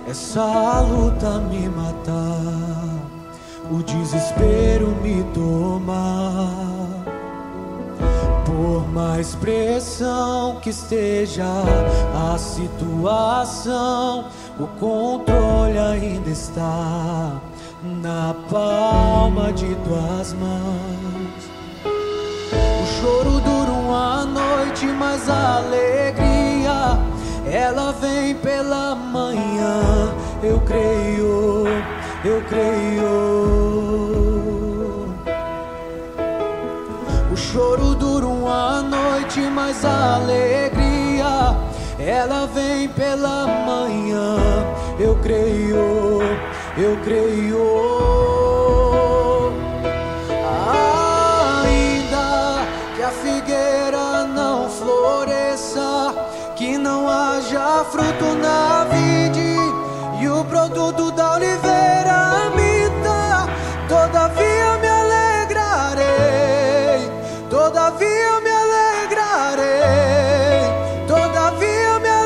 essa luta me matar, o desespero me tomar. Por mais pressão que esteja a situação, o controle ainda está na palma de tuas mãos. O choro dura uma noite, mas a alegria ela vem pela manhã. Eu creio, eu creio. O choro dura uma noite, mas a alegria ela vem pela manhã. Eu creio, eu creio. Ainda que a figueira não floresça, que não haja fruto na vide e o produto da oliveira minta, todavia me alegrarei, todavia me alegrarei, todavia me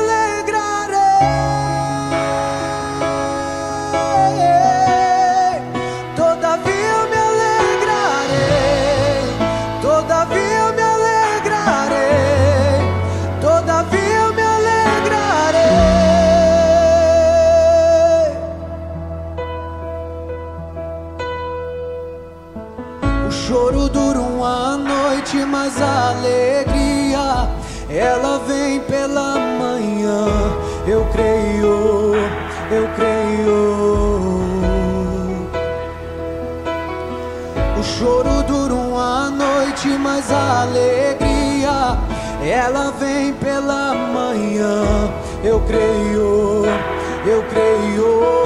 alegrarei, todavia me alegrarei, todavia me alegrarei, todavia me alegrarei. O choro dura uma noite, mas a alegria ela vem pela manhã. Eu creio, eu creio. O choro dura uma noite, mas a alegria ela vem pela manhã. Eu creio, eu creio.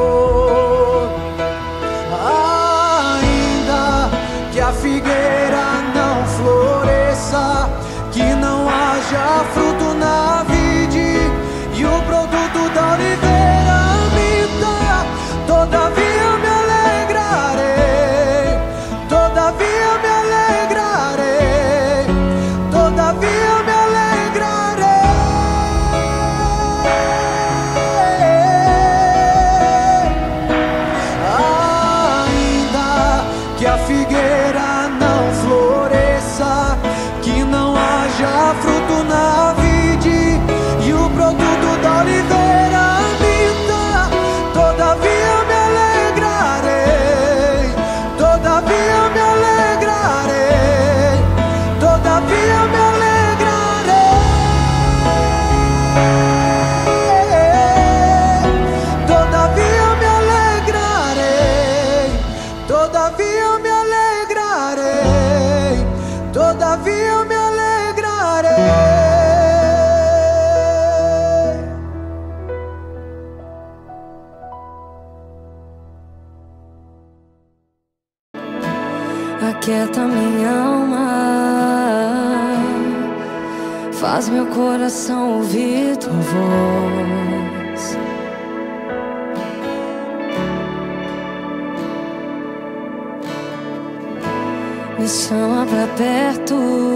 Ainda que a figueira não floresça, que não haja fruto na vide e o produto da oliveira minta, todavia me alegrarei, todavia me alegrarei, todavia me alegrarei. Ainda que a figueira não floresça, que não haja fruto na vide e o produto da oliveira minta, todavia me alegrarei, todavia me alegrarei, todavia me alegrarei, todavia me alegrarei, todavia me alegrarei, todavia me alegrarei. Aquieta minha alma, faz meu coração ouvir tua voz. Me chama pra perto,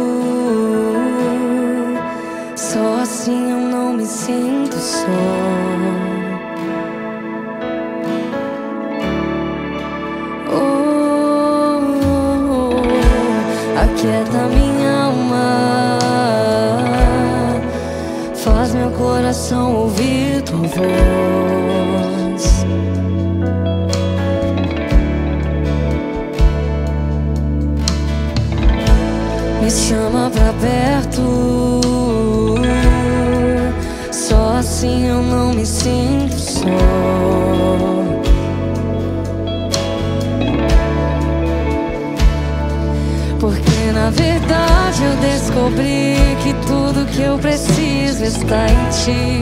só assim eu não me sinto só. Aquieta minha alma, faz meu coração ouvir tua voz. Me chama pra perto, só assim eu não me sinto só. Porque na verdade eu descobri que tudo que eu preciso está em ti.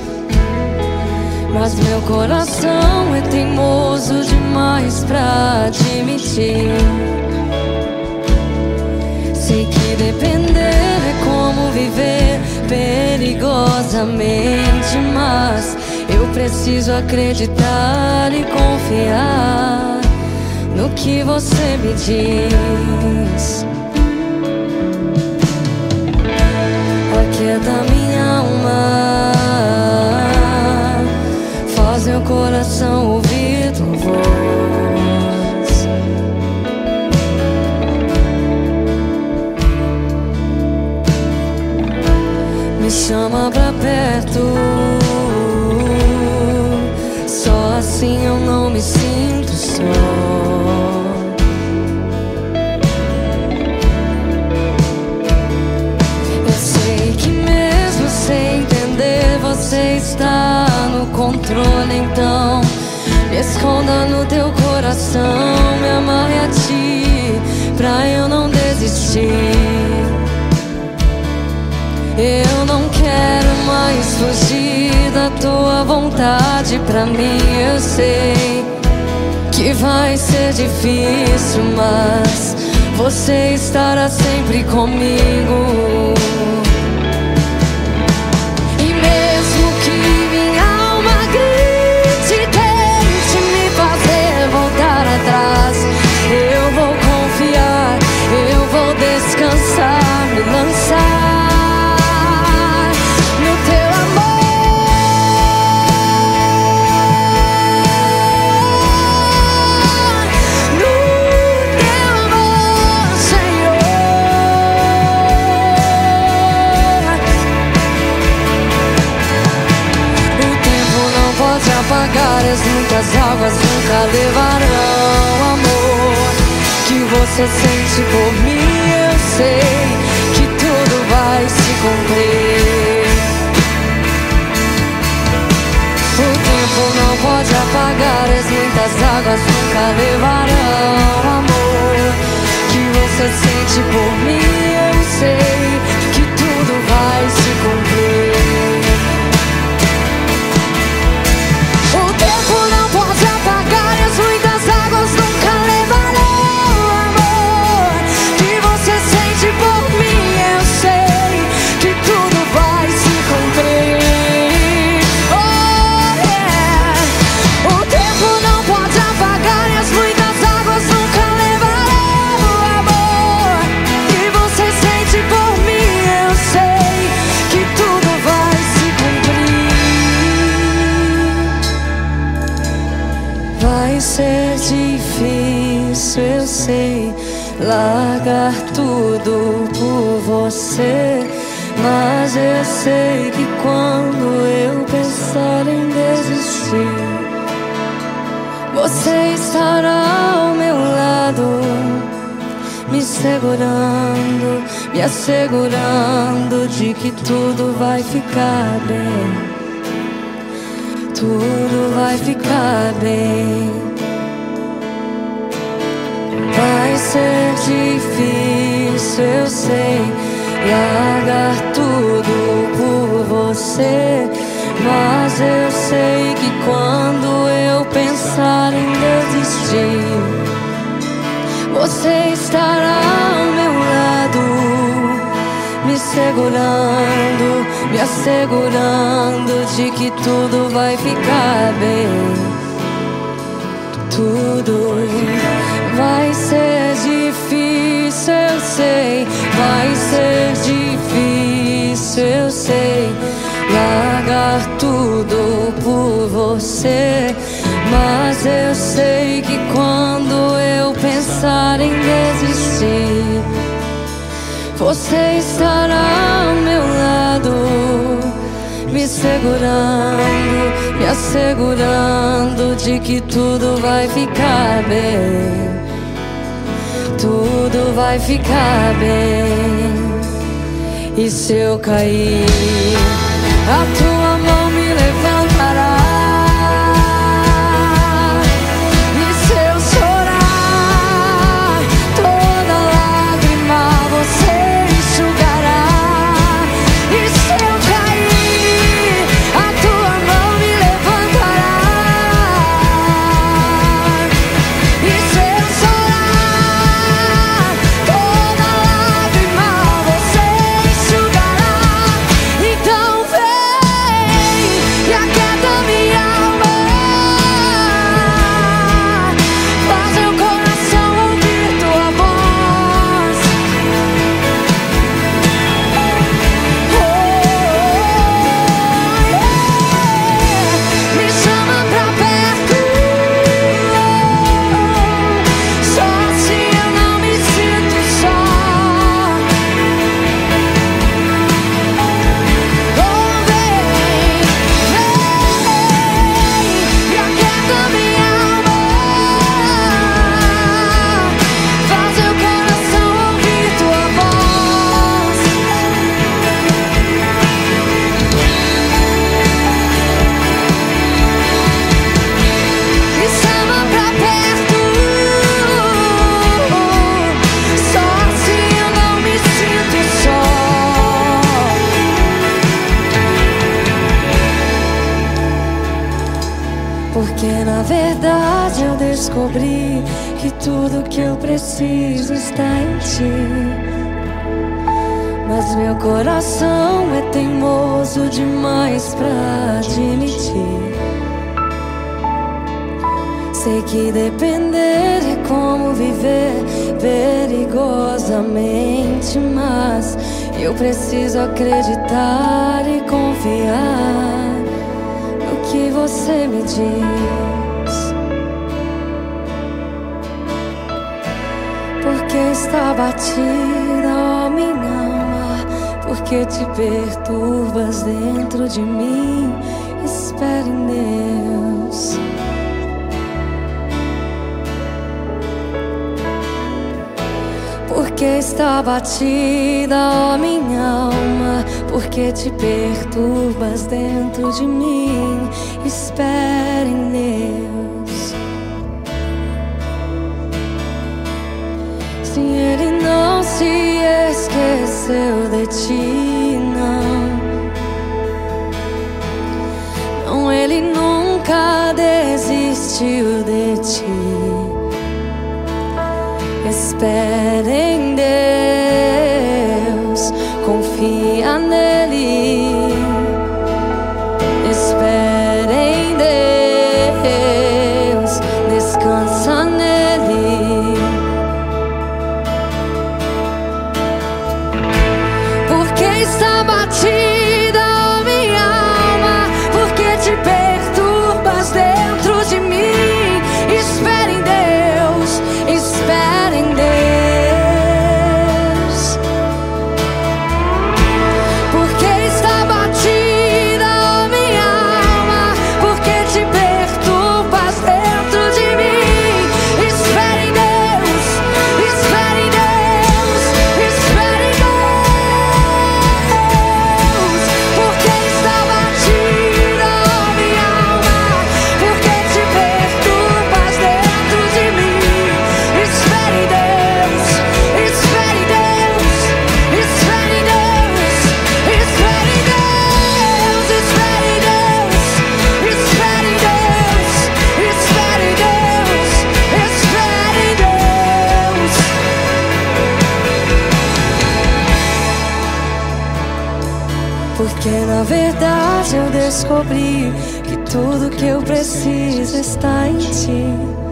Mas meu coração é teimoso demais pra admitir. Sei que depender é como viver perigosamente, mas eu preciso acreditar e confiar no que você me diz. Aquieta minha alma, faz coração ouvir tua voz. Me chama pra perto, só assim eu não me sinto só. Eu sei que mesmo sem entender você está no controle, então me esconda no teu coração, me amarre a ti pra eu não desistir. Eu não quero mais fugir da tua vontade pra mim. Eu sei que vai ser difícil, mas você estará sempre comigo. E mesmo que minha alma grite, tente me fazer voltar atrás, eu vou confiar, eu vou descansar, me lançar apagar, as muitas águas nunca levarão amor que você sente por mim. Eu sei que tudo vai se cumprir. O tempo não pode apagar, as muitas águas nunca levarão amor que você sente por mim. Eu sei que tudo vai se cumprir. Vai ser difícil, eu sei, largar tudo por você, mas eu sei que quando eu pensar em desistir, você estará ao meu lado, me segurando, me assegurando de que tudo vai ficar bem. Tudo vai ficar bem. Vai ser difícil, eu sei, largar tudo por você, mas eu sei que quando eu pensar em desistir, você estará ao meu lado, me segurando, me assegurando de que tudo vai ficar bem. Tudo vai ser difícil, eu sei, vai ser difícil, eu sei, largar tudo por você, mas eu sei que quando eu pensar em desistir, você estará ao meu lado, me segurando, me assegurando de que tudo vai ficar bem. Tudo vai ficar bem. E se eu cair, a tua mão me levantará. Então vem. na verdade eu descobri que tudo que eu preciso está em ti. Mas meu coração é teimoso demais pra admitir. Sei que depender é como viver perigosamente, mas eu preciso acreditar e confiar no que você me diz. Porque está batida, ó minha alma, porque te perturbas dentro de mim. Espere em Deus. Porque está batida, ó minha alma, porque te perturbas dentro de mim. Espere em Deus. Se Ele não se esqueceu de ti, não, Ele nunca desistiu de ti. Espere em Deus, confia nele. Espere em Deus, descansa nele. Porque está batida, ó minha alma, porque te perturbas dentro de mim. Espere em Deus, espere em Deus. Porque está batida, ó minha alma, porque te perturbas dentro de mim. Espere em Deus, espere em Deus, espere em Deus. Porque está batida, ó minha alma, porque te perturbas dentro de mim. Espere em Deus, espere em Deus, espere em Deus, espere em Deus, espere em Deus, espere em Deus, espere em Deus, espere em Deus. Porque na verdade eu descobri que tudo que eu preciso está em ti.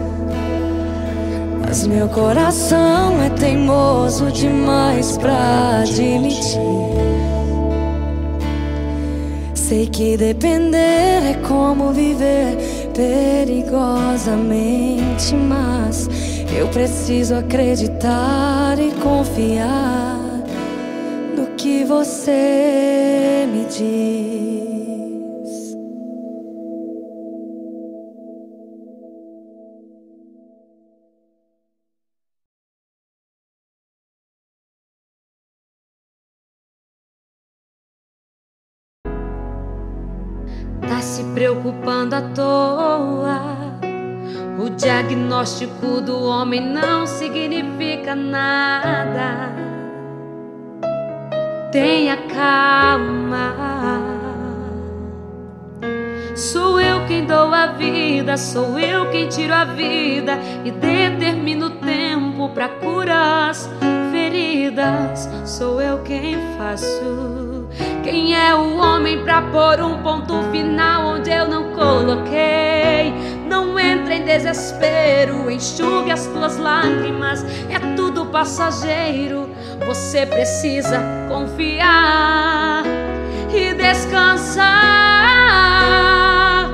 Mas meu coração é teimoso demais pra admitir. Sei que depender é como viver perigosamente, mas eu preciso acreditar e confiar no que você me diz. Tá se preocupando à toa. O diagnóstico do homem não significa nada. Tenha calma. Sou eu quem dou a vida, sou eu quem tiro a vida e determino o tempo pra curar as feridas. Sou eu quem faço. Quem é o homem pra pôr um ponto final onde eu não coloquei? Não entre em desespero, enxugue as tuas lágrimas, é tudo passageiro. Você precisa confiar e descansar.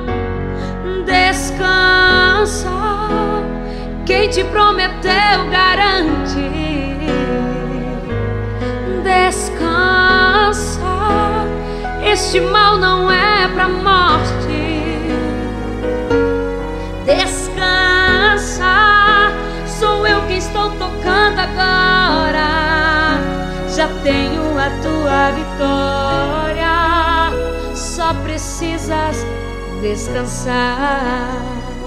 Descansa, quem te prometeu garante. Descansa, este mal não é pra morte. Descansa, sou eu quem estou tocando agora. Já tenho a tua vitória, só precisas descansar.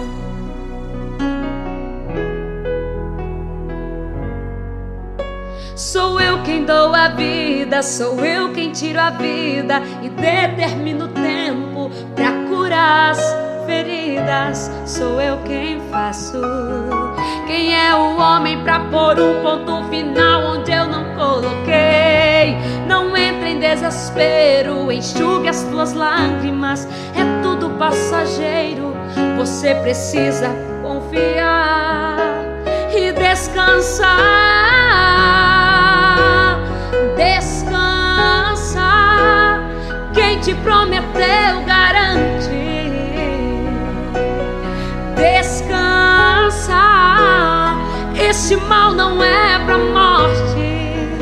Sou eu quem dou a vida, sou eu quem tiro a vida e determino o tempo pra curar as feridas, sou eu quem faço. Quem é o homem pra pôr um ponto final onde eu não coloquei? Não entre em desespero, enxugue as tuas lágrimas, é tudo passageiro. Você precisa confiar e descansar. Descansa, quem te prometeu garante. Descansa, esse mal não é pra morte.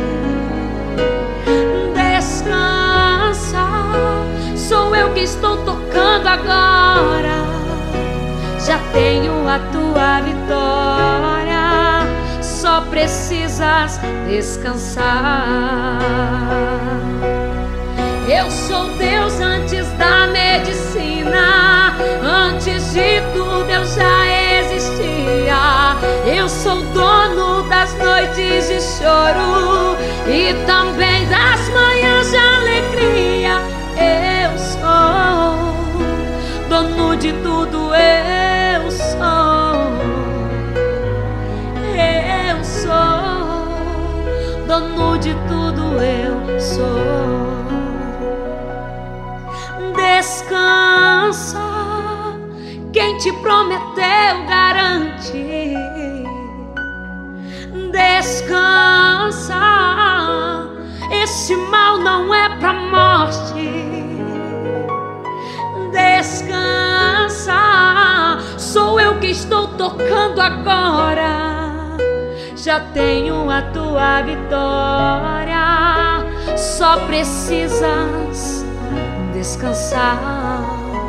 Descansa, sou eu que estou tocando agora. Já tenho a tua vitória, só precisas descansar. Eu sou Deus antes da medicina, antes de tudo eu já existia. Eu sou dono das noites de choro e também das manhãs de alegria. Eu sou dono de tudo, eu sou. Eu sou dono de tudo, eu sou. Descansa, quem te prometeu garante. Descansa, esse mal não é pra morte. Descansa, sou eu que estou tocando agora. Já tenho a tua vitória, só precisas descansar.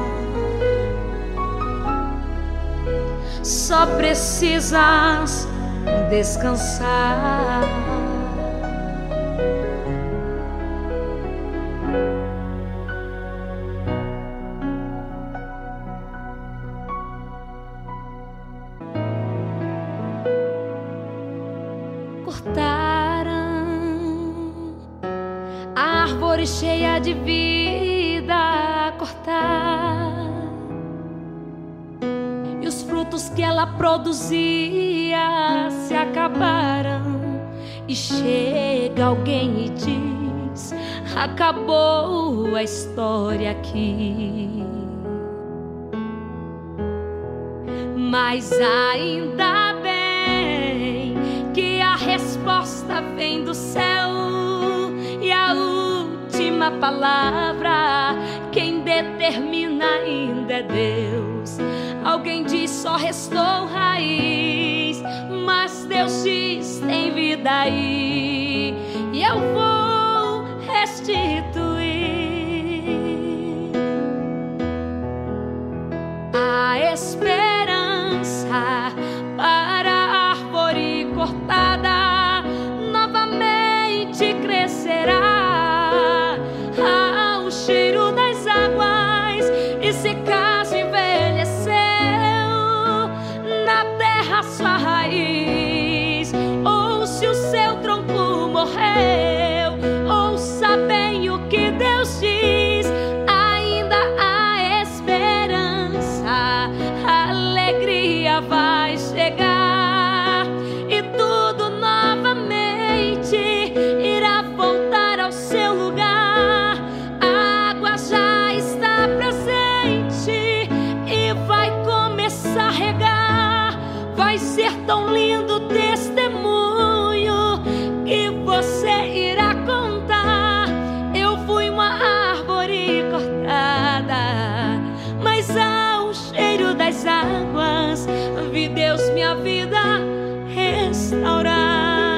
Só precisas descansar. Cortaram a árvore cheia de vida, cortar, e os frutos que ela produzia se acabaram. E chega alguém e diz: acabou a história aqui. Mas ainda bem que a resposta vem do céu, e a última palavra quem determina ainda é Deus. Alguém diz: só restou raiz, mas Deus diz: tem vida aí, e eu vou restituir a esperança para a árvore cortada. Novamente crescerá ao cheiro das águas, e se caso envelheceu na terra sua raiz, ou se o seu tronco morreu, ouça bem o que Deus diz: ainda há esperança, a alegria vai chegar, e tudo novamente irá voltar ao seu lugar. A água já está presente e vai começar a regar. Vai ser tão lindo o testemunho que você irá contar. Eu fui uma árvore cortada, mas ao cheiro das águas vi Deus minha vida restaurar.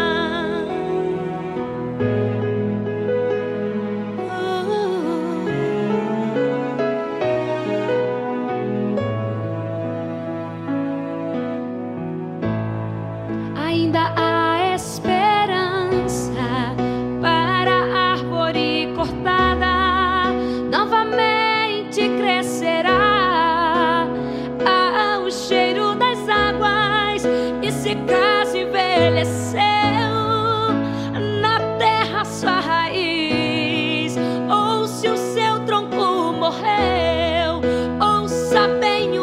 Ainda há esperança para a árvore cortada. Novamente crescerá ao cheiro das águas, e se caso envelheceu na terra sua raiz, ou se o seu tronco morreu, ouça bem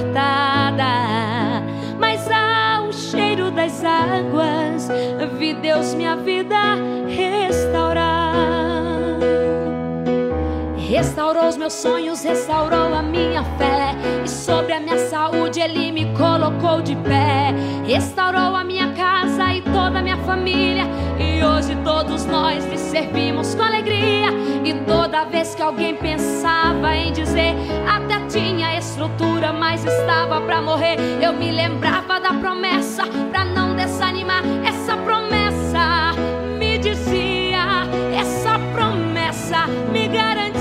cortada, mas ao cheiro das águas vi Deus minha vida restaurar. Restaurou os meus sonhos, restaurou a minha fé, e sobre a minha saúde Ele me colocou de pé. Restaurou a minha casa e toda a minha família, e hoje todos nós lhe servimos com alegria. E toda vez que alguém pensava em dizer, até tinha estrutura, mas estava pra morrer, eu me lembrava da promessa pra não desanimar. Essa promessa me dizia, essa promessa me garantia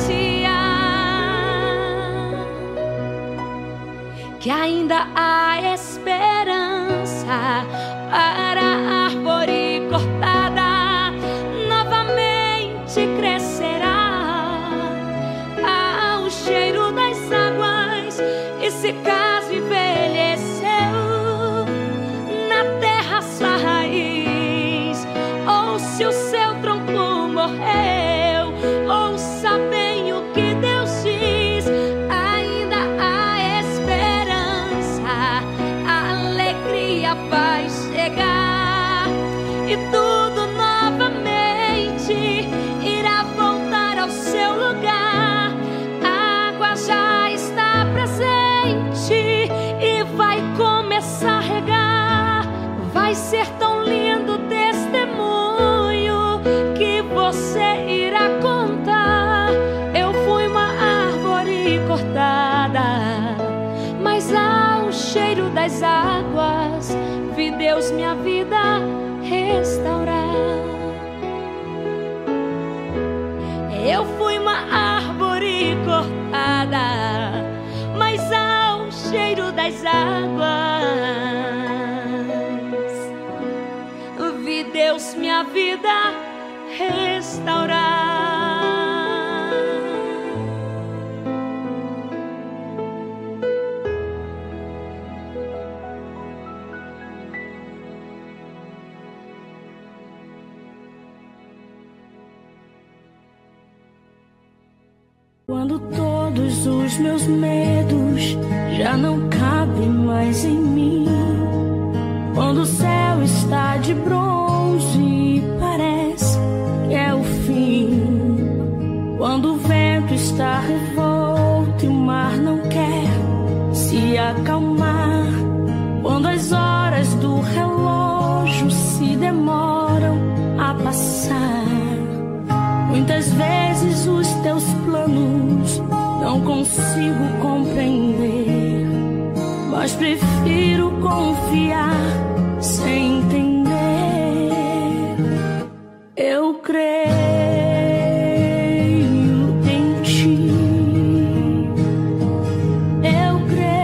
que ainda há esperança para a árvore cortada, novamente crescerá ao cheiro das águas. E se caso envelheceu na terra sua raiz, ou se o seu tronco morreu, ouça bem o que Deus diz: ainda há esperança, a alegria vai chegar, e tudo novamente irá voltar ao seu lugar. A água já está presente e vai começar a regar. Vai ser tão lindo o testemunho que você irá contar. Eu fui uma árvore cortada, mas ao cheiro das águas vi Deus minha vida restaurar. Eu fui uma árvore cortada, mas ao cheiro das águas vi Deus minha vida restaurar. Quando todos os meus medos já não cabem mais em mim, quando o céu está de bronze e parece que é o fim, quando o vento está revolto e o mar não quer se acalmar, quando as horas do relógio se demoram a passar, muitas vezes os teus planos não consigo compreender, mas prefiro confiar sem entender. Eu creio em ti, eu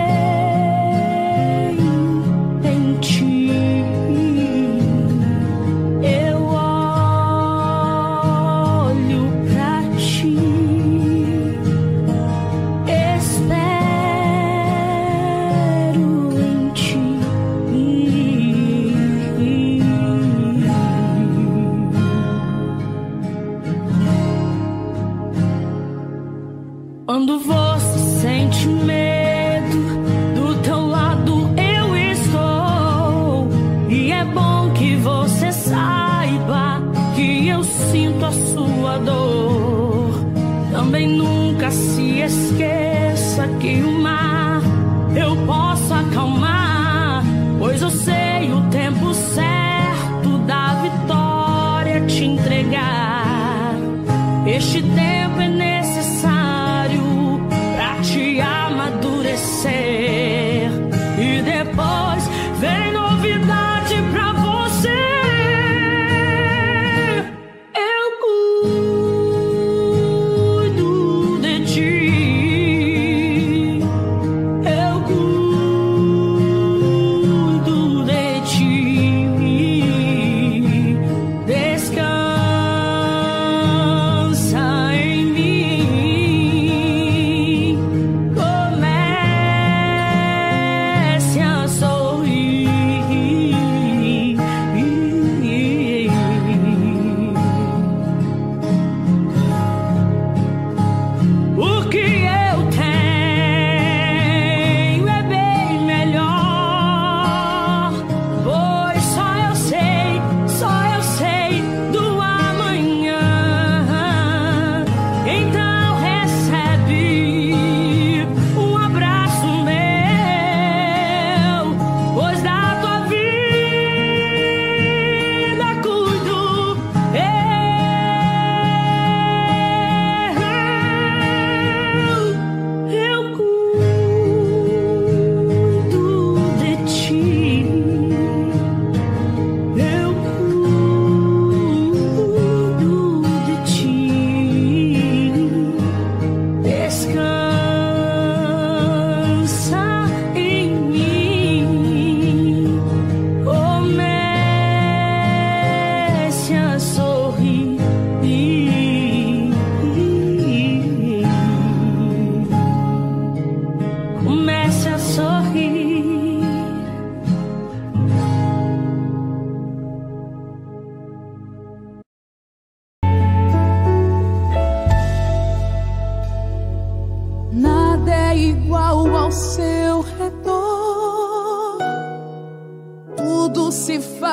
creio em ti, eu olho pra ti, espero em ti. Quando você sente medo, do teu lado eu estou. E é bom que você saiba que eu sinto a sua dor. Também nunca se esqueça que o mar eu posso acalmar, pois eu sei o tempo certo da vitória te entregar. Este tempo é necessário pra te amadurecer, e depois vem novidade pra você. Eu cuido de ti, eu cuido de ti. Descansa em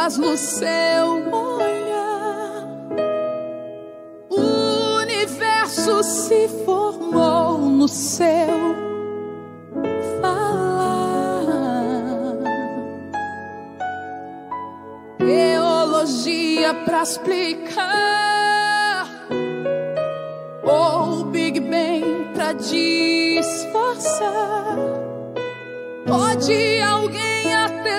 estrelas no seu olhar. O universo se formou no seu falar. Teologia pra explicar, ou Big Bang pra disfarçar. Pode alguém até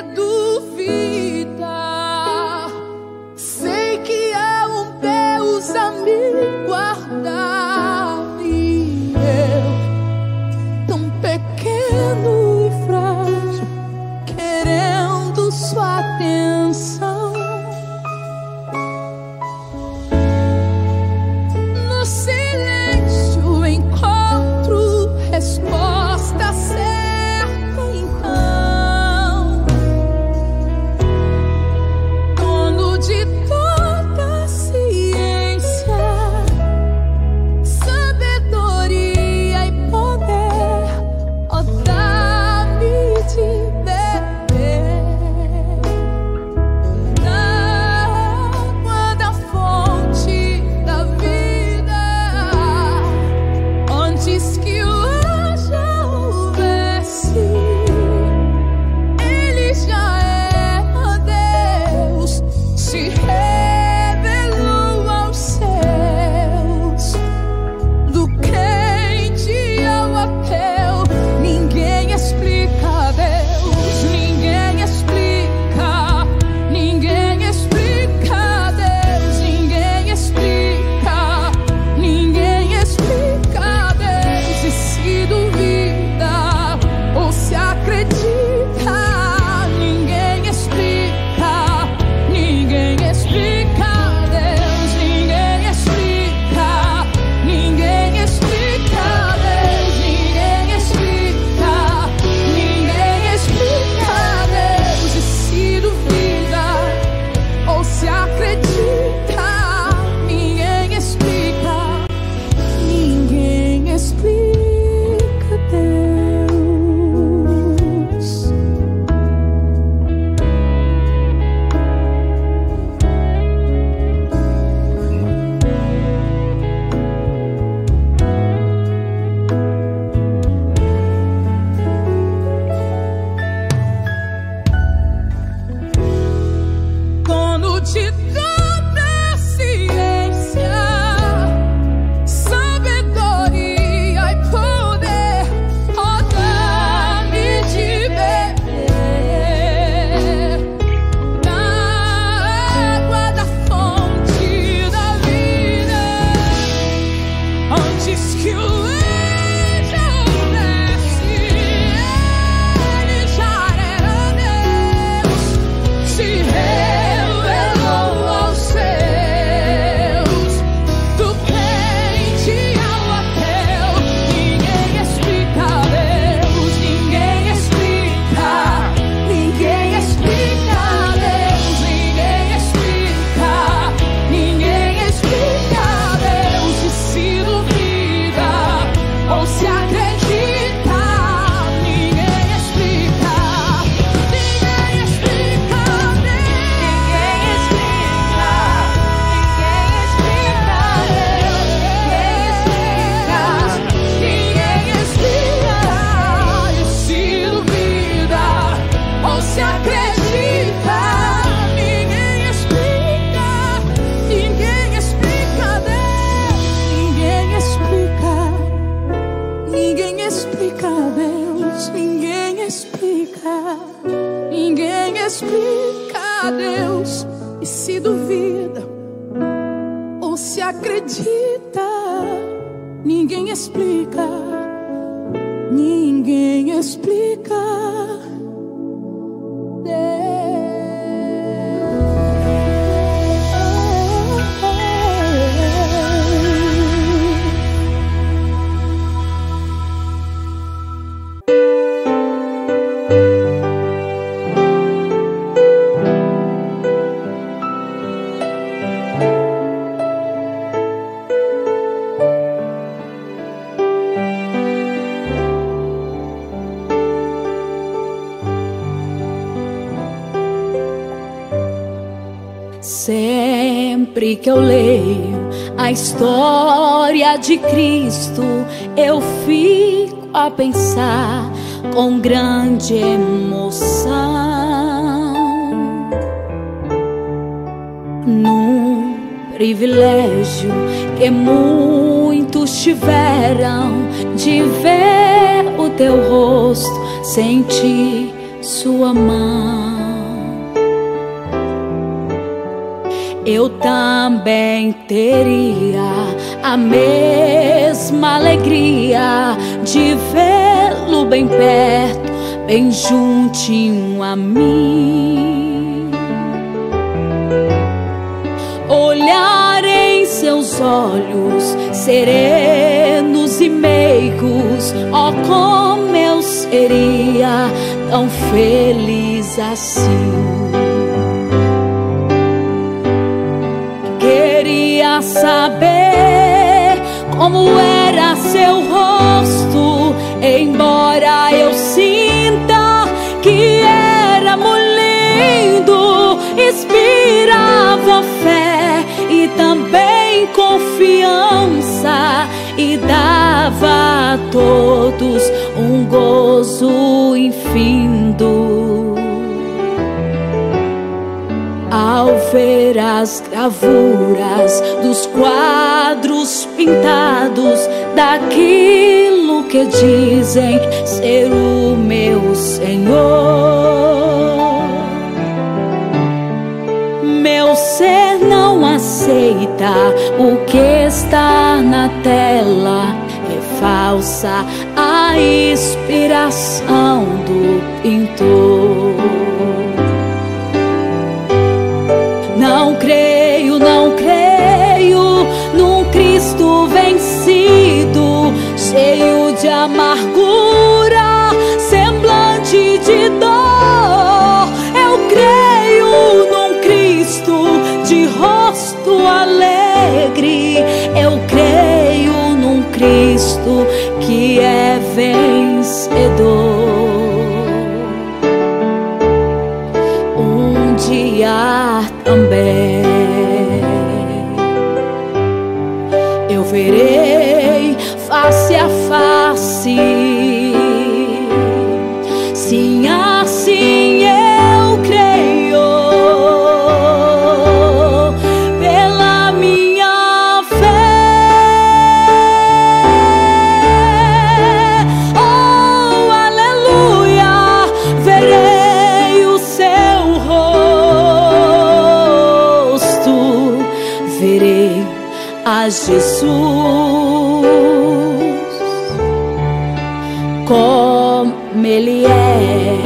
duvidar, sei que há um Deus a me guardar. E eu, tão pequeno e frágil, querendo sua atenção. No silêncio encontro resposta certa. explica a Deus. E se duvida ou se acredita, ninguém explica, ninguém explica Deus. Sempre que eu leio a história de Cristo, eu fico a pensar com grande emoção num privilégio que muitos tiveram de ver o teu rosto, sentir sua mão. Eu também teria a mesma alegria de vê-lo bem perto, bem juntinho a mim. Olhar em seus olhos serenos e meigos, oh, como eu seria tão feliz assim. Queria saber como era seu rosto, embora eu sinta que era muito lindo. Inspirava fé e também confiança, e dava a todos um gozo infindo. Ao ver as gravuras dos quadros pintados daquilo que dizem ser o meu Senhor, meu ser não aceita o que está na tela. É falsa a inspiração do pintor. Não creio, não creio num Cristo vencido, cheio de amargura, semblante de dor. Eu creio num Cristo de rosto alegre. Eu creio num Cristo que é vencedor. Um dia também eu verei face a face. Sim, assim eu creio, pela minha fé. Oh, aleluia, verei o seu rosto, verei a Jesus como Ele é.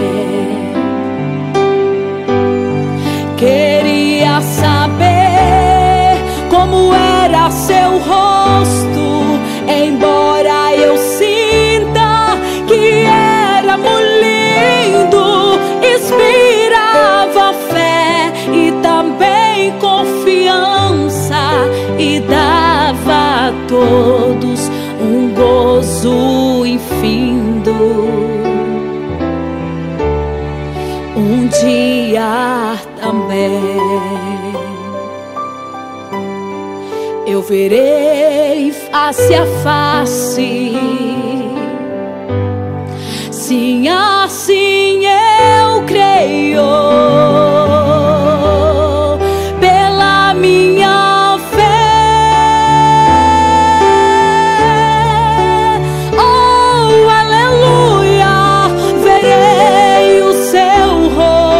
Queria saber como era seu rosto, embora eu sinta que era muito lindo. Inspirava fé e também confiança, e dava a todos um gozo infindo. Um dia também eu verei face a face. Sim, assim eu creio, pela minha fé. Oh, aleluia, verei o seu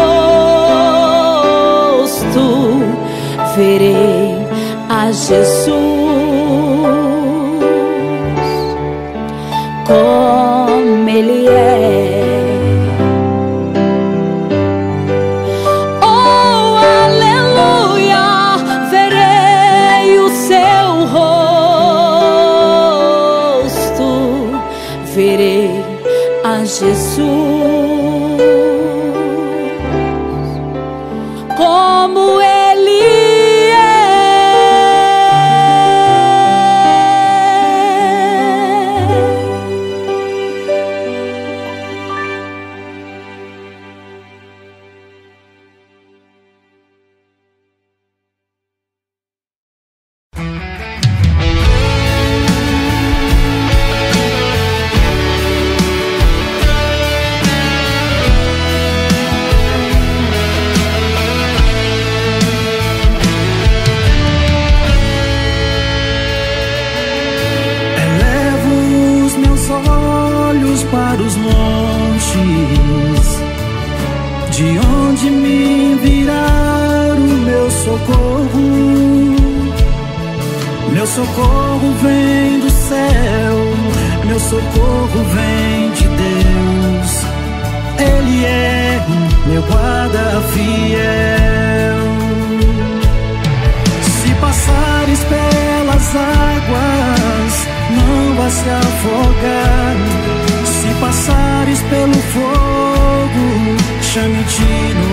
rosto, verei a Jesus como Ele é. Oh, aleluia, verei o seu rosto, verei a Jesus como Ele é. de mim virá o meu socorro. Meu socorro vem do céu, meu socorro vem de Deus. Ele é meu guarda fiel. Se passares pelas águas, não vai se afogar. Se passares pelo fogo, chame-te, não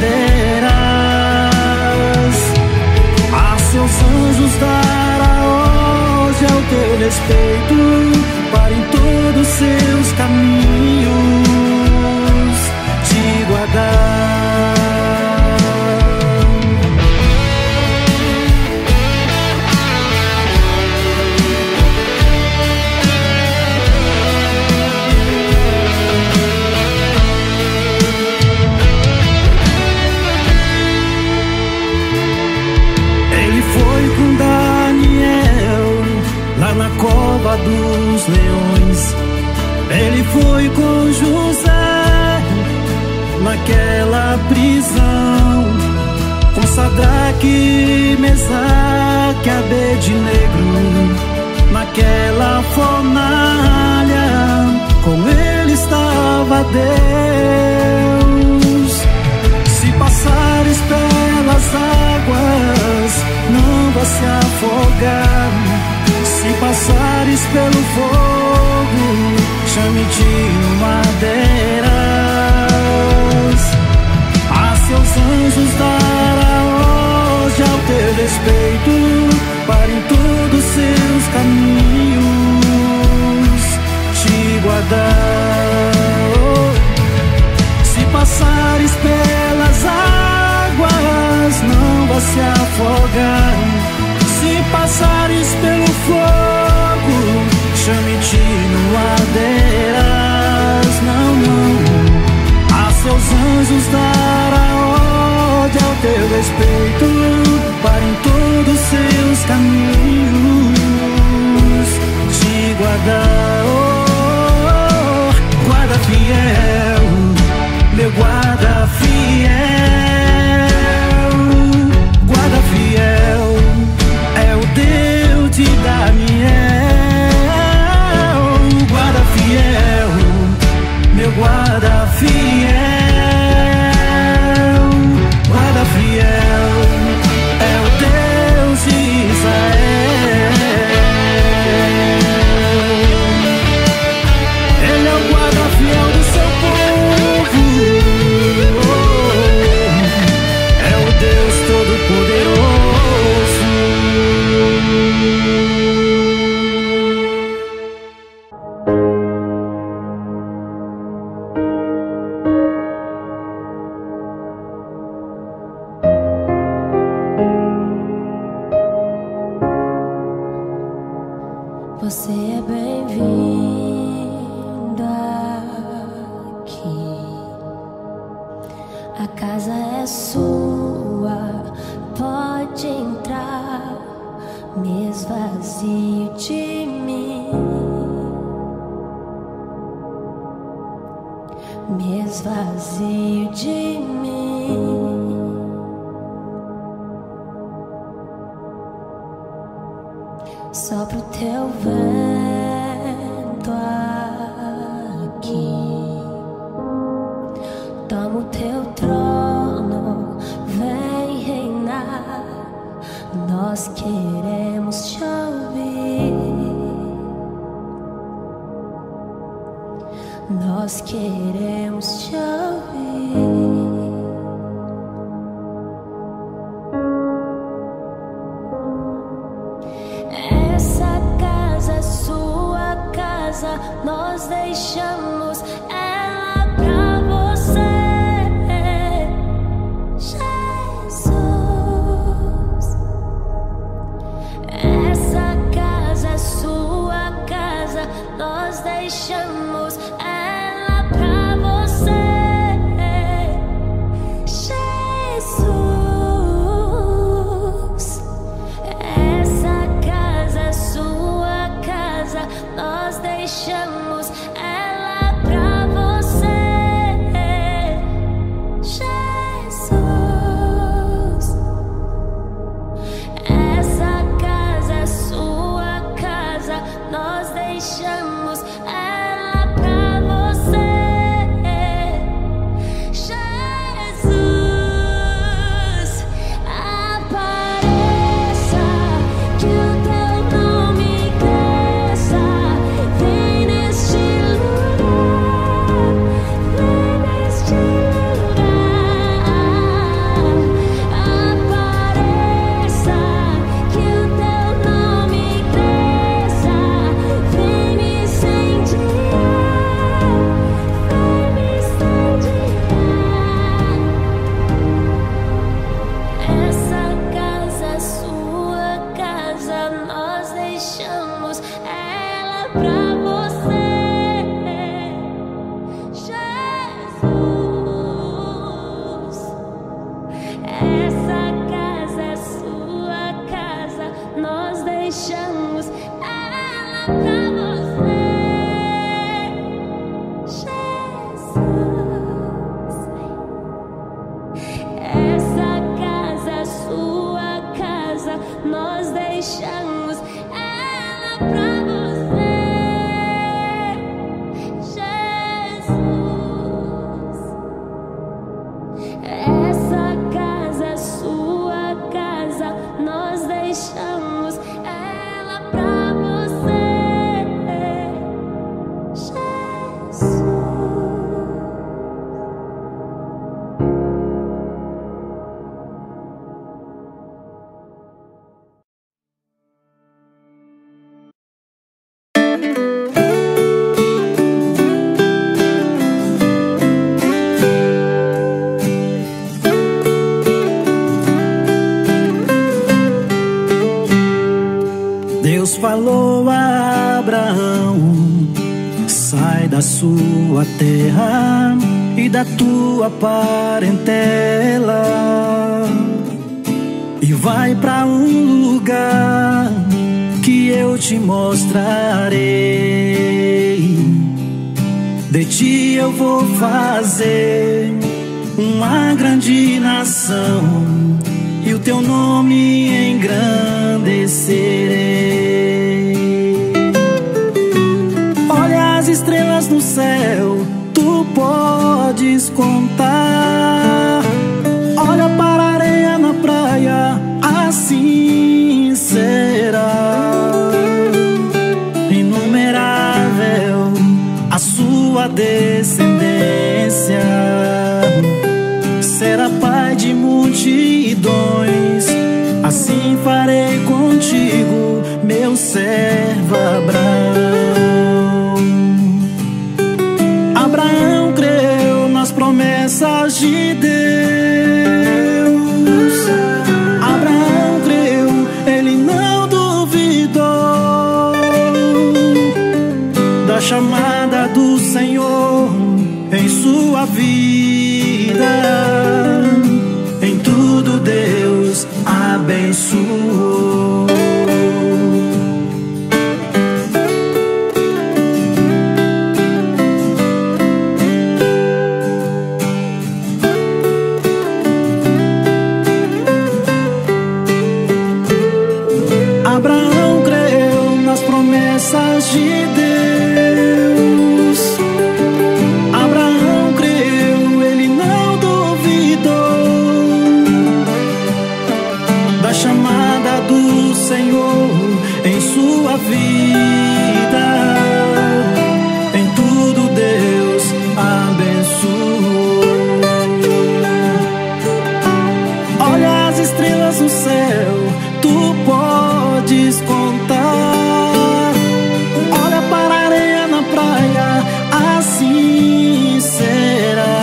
arderás. A seus anjos dará ordem ao teu respeito, para em todos seus caminhos te guardar. Na cova dos leões, ele foi com José naquela prisão, com Sadraque, Mesaque, Abednego, naquela fornalha, com ele estava Deus. Se passares pelas águas, não vai se afogar. Se passares pelo fogo, chame-te, não arderás. A seus anjos dará ordem ao teu respeito, para em todos seus caminhos te guardar. Se passares pelas águas, não vai se afogar. Se passares pelo fogo, chame-te, não arderás. Não, não. A seus anjos dará ordem ao teu respeito, para em todos seus caminhos te guardar. Oh, guarda fiel, meu guarda fiel, guarda fiel. É o Deus de Daniel, guarda fiel, meu guarda fiel, guarda fiel. É o Deus de Israel. Ele é o guarda fiel do seu povo. É o Deus Todo-Poderoso. Você é bem-vindo aqui. A casa é sua, pode entrar. Me esvazio de mim, me esvazio de mim. Sopra o teu vento aqui, toma o teu trono, vem reinar. Nós queremos te ouvir, nós queremos te ouvir. Nós deixamos ela pra você, Jesus. Essa casa é sua casa, nós deixamos ela pra você, da sua terra e da tua parentela, e vai pra um lugar que eu te mostrarei. De ti eu vou fazer uma grande nação, e o teu nome engrandecerei. Olha as estrelas no céu, tu podes contar. Olha para a areia na praia, assim será. Inumerável a sua descendência, será pai de multidões. Assim farei contigo, meu servo Abraão. Abraão creu nas promessas de Deus. Abraão creu, ele não duvidou da chamada do Senhor em sua vida. Em tudo Deus abençoou. Abraão creu nas promessas de Deus. Abraão creu, ele não duvidou da chamada do Senhor em sua vida. Em tudo Deus abençoou. Olha as estrelas no céu, tu podes contar. Olha para a areia na praia, assim será.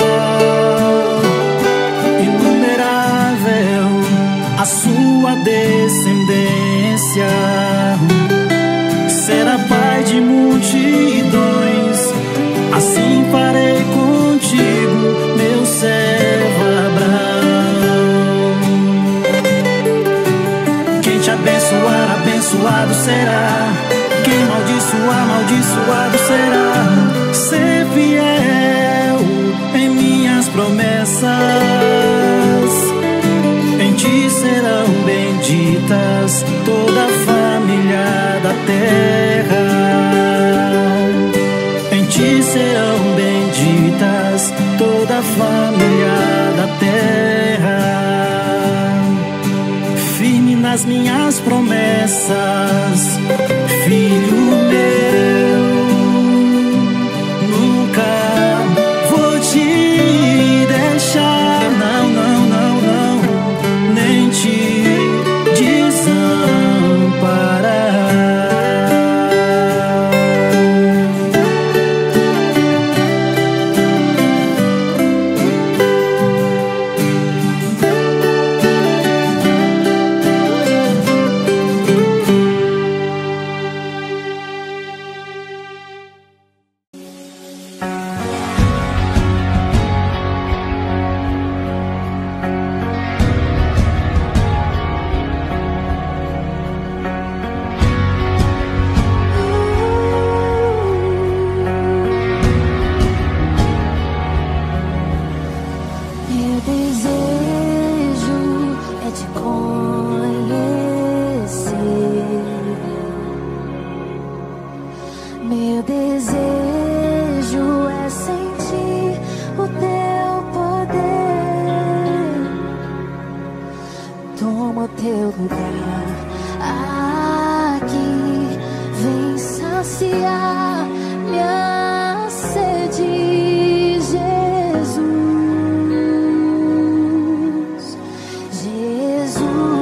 Inumerável a sua descendência, será pai de multidões. Assim farei contigo, meu servo Abraão. Quem te abençoar, abençoado será. Quem amaldiçoar, amaldiçoado será. Ser fiel em minhas promessas, em ti serão benditas toda a família da terra. Em ti serão benditas toda a família da terra. Firme nas minhas promessas, filho meu, nunca vou te deixar, não, não, não, não, nem te desamparar. Jesus.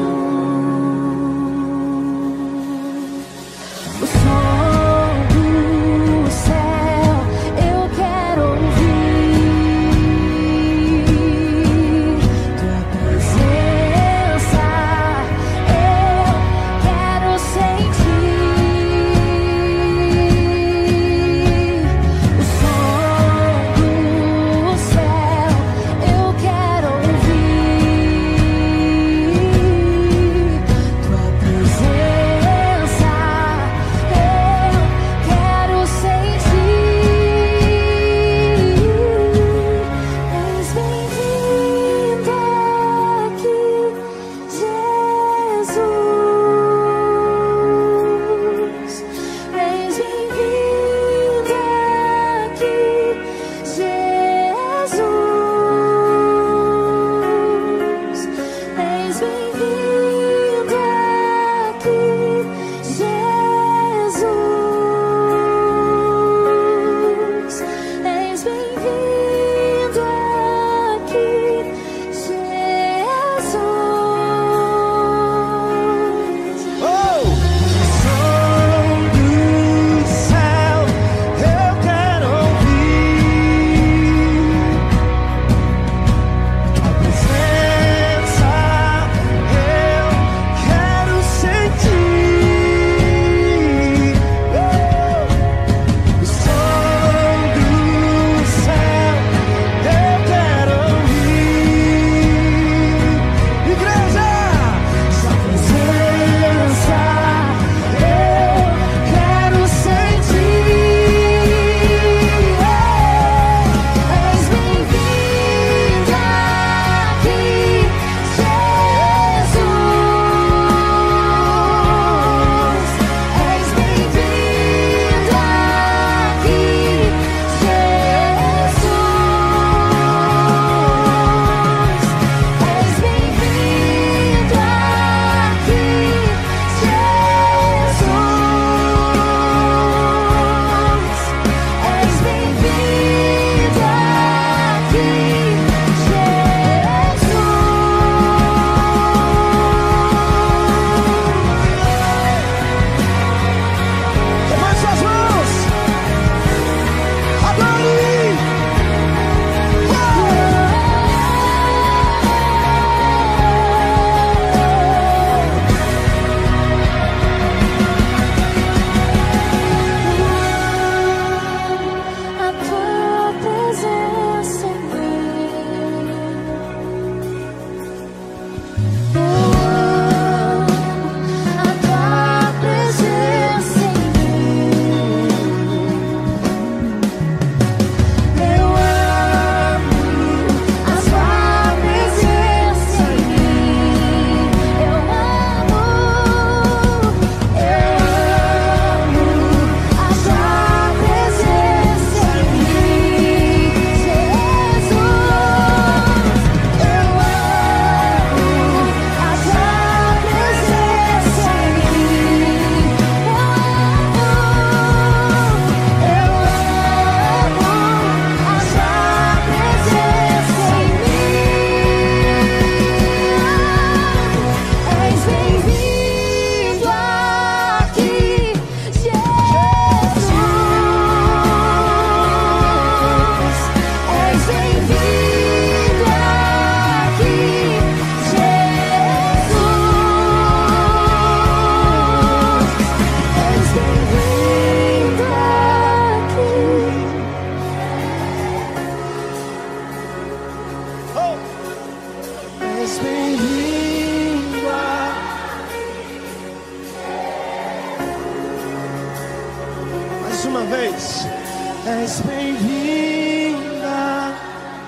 és bem-vinda.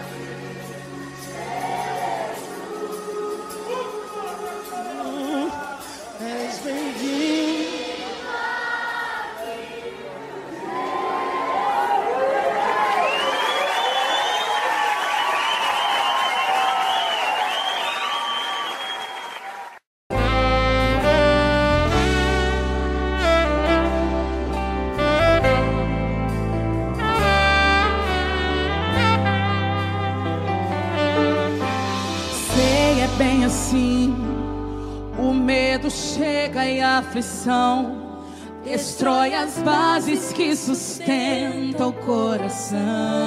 És bem-vinda. Bem assim, o medo chega e a aflição destrói as bases que sustentam o coração.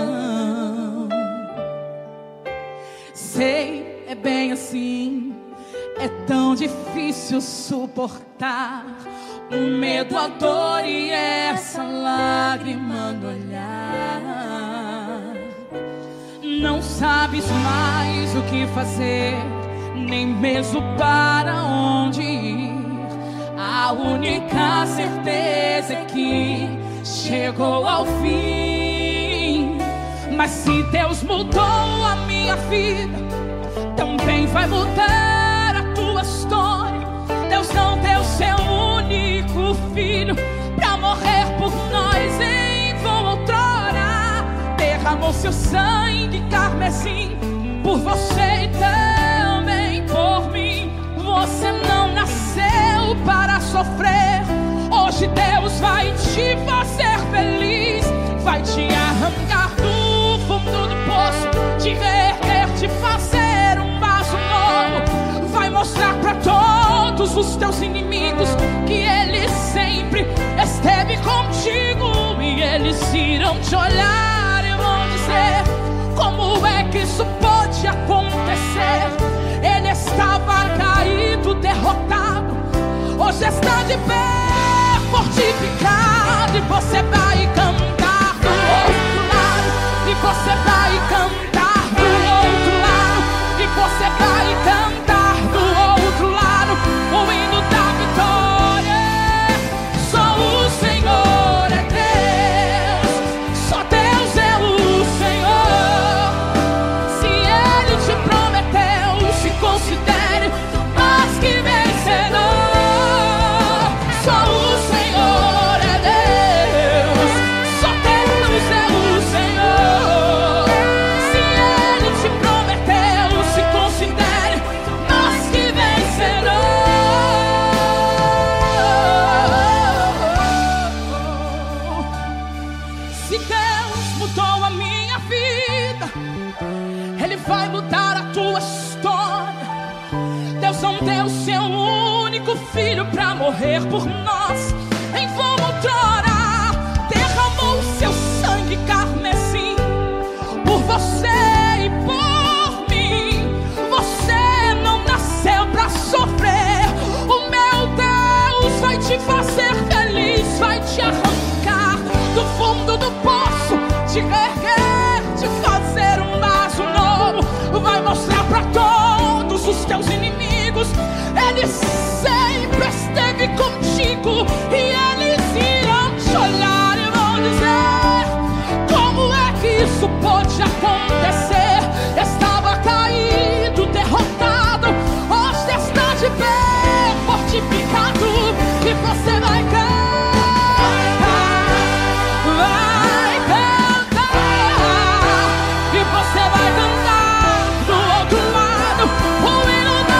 Sei, é bem assim, é tão difícil suportar o medo, a dor e essa lágrima no olhar. Não sabes mais o que fazer, nem mesmo para onde ir. A única certeza é que chegou ao fim. Mas se Deus mudou a minha vida, também vai mudar a tua história. Deus não deu seu único filho pra morrer por nós em vão outrora. Derramou seu sangue carmesim por você e também por mim. Você não nasceu para sofrer. Hoje Deus vai te fazer feliz. Vai te arrancar do fundo do poço, te reerguer, te fazer um vaso novo. Vai mostrar para todos os teus inimigos que Ele sempre esteve contigo. E eles irão te olhar e vão dizer: como é que isso pode acontecer? Ele estava caído, derrotado, hoje está de pé, fortificado. E você vai cantar do outro lado, e você vai cantar do outro lado, e você vai cantar do outro lado o hino da vitória. Só o Senhor é Deus, só Deus é o Senhor. Se Ele te prometeu, se considere mais que vencedor. Só o Senhor é Deus, só Deus é o Senhor. Se Ele te prometeu, se considere mais que vencedor. Se Deus mudou a minha vida, Ele vai mudar a tua história. Deus não deu seu único filho pra morrer por nós em vão outrora. Derramou seu sangue carmesim por você e por mim. Você não nasceu pra sofrer. O meu Deus vai te fazer feliz. Vai te arrancar do fundo do poço, te reerguer, te fazer um vaso novo. Vai mostrar pra todos os teus inimigos: Ele sempre esteve contigo. E eles irão te olhar e vão dizer: como é que isso pode acontecer? Estava caído, derrotado, hoje está de pé, fortificado. E você vai cantar, vai cantar, e você vai cantar do outro lado o hino da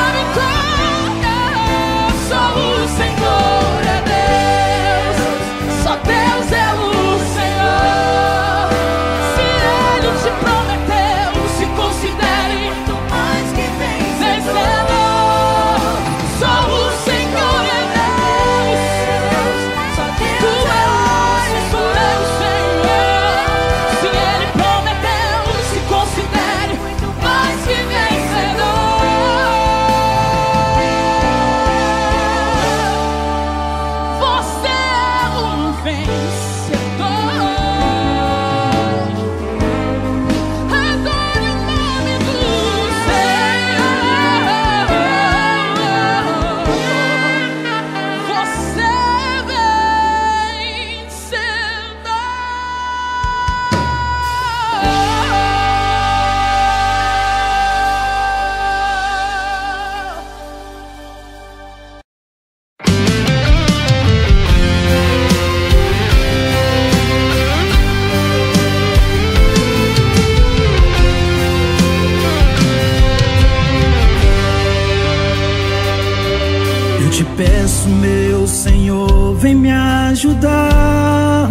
te peço, meu Senhor, vem me ajudar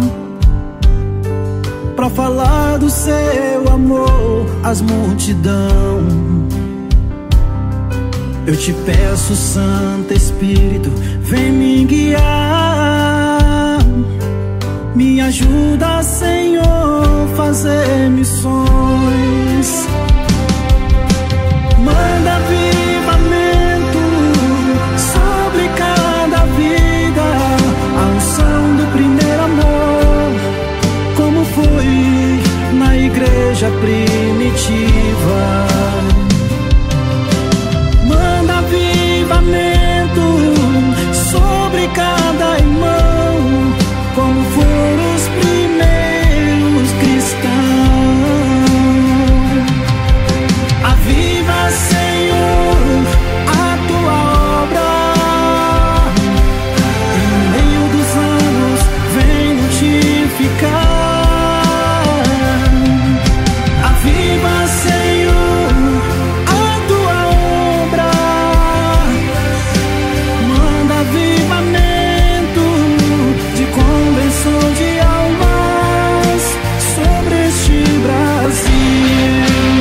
pra falar do seu amor às multidão. Eu te peço, Santo Espírito, vem me guiar. Me ajuda, Senhor, fazer missões. Manda avivamento sobre cada vida, a unção do primeiro amor, como foi na igreja primitiva. Manda avivamento sobre cada irmão, como foram os primeiros cristãos. Aviva, Senhor, a tua obra. Em meio dos anos, vem notificar. Aviva, Senhor, a tua obra. Manda avivamento de convenção de almas sobre este Brasil.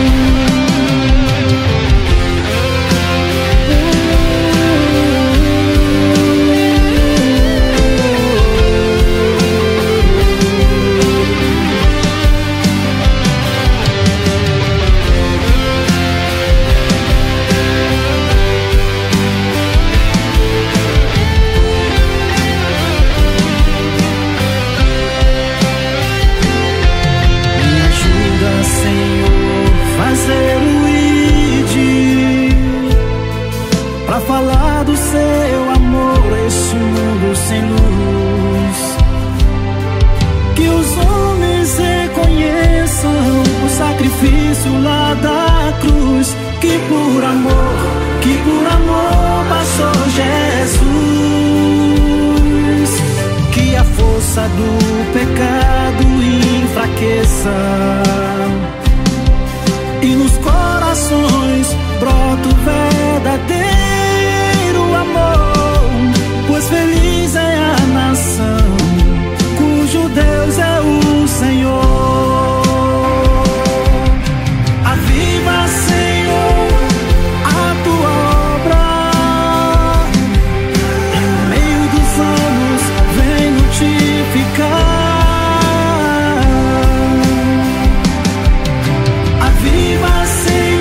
Pra falar do seu amor, este mundo sem luz. Que os homens reconheçam o sacrifício lá da cruz. Que por amor passou Jesus. Que a força do pecado enfraqueça e nos corações brota o verdadeiro amor. Pois feliz é a nação cujo Deus é o Senhor. Aviva, Senhor, a tua obra. Em meio dos anos, vem notificar. Aviva, Senhor,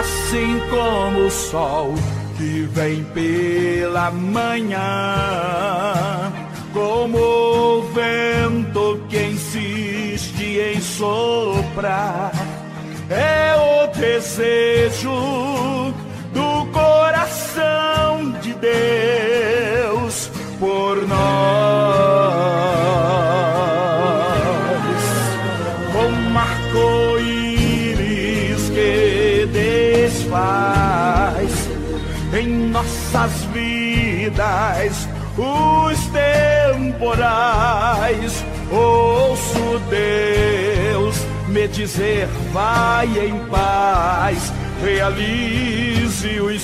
assim como o sol que vem pela manhã, como o vento que insiste em soprar. É o desejo do coração de Deus por nós, como arco-íris que desfaz em nossas vidas os temporais. Ouço Deus me dizer: vai em paz, realize os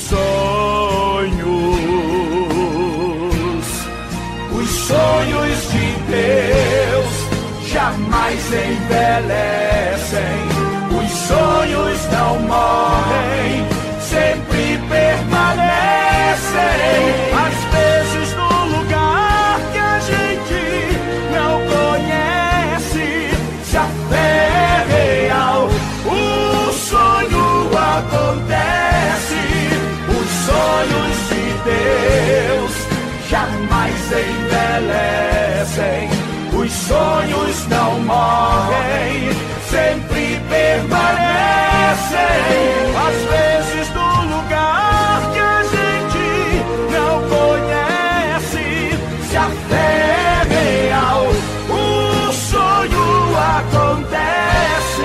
sonhos. Os sonhos de Deus jamais envelhecem, os sonhos não morrem, sempre permanecem. Às vezes no lugar que a gente não conhece, se a fé é real, o sonho acontece. Os sonhos de Deus jamais envelhecem, os sonhos não morrem, sempre permanecem. Às vezes no lugar que a gente não conhece, se a fé é real, o sonho acontece.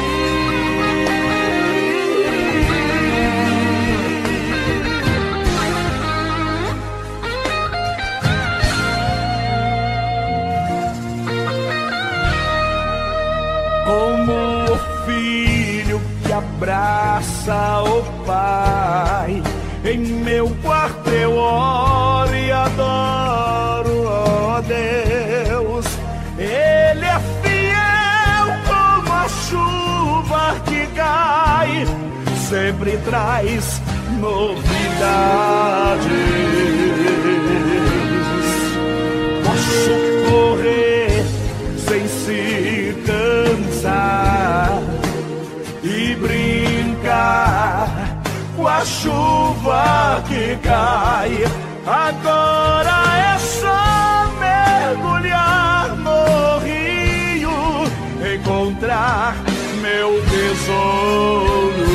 Como o filho que abraça o pai, em meu quarto eu oro e adoro, ó Deus. Ele é fiel como a chuva que cai, sempre traz novidades. Posso correr sem se cansar e brincar com a chuva que cai. Agora é só mergulhar no rio, encontrar meu tesouro.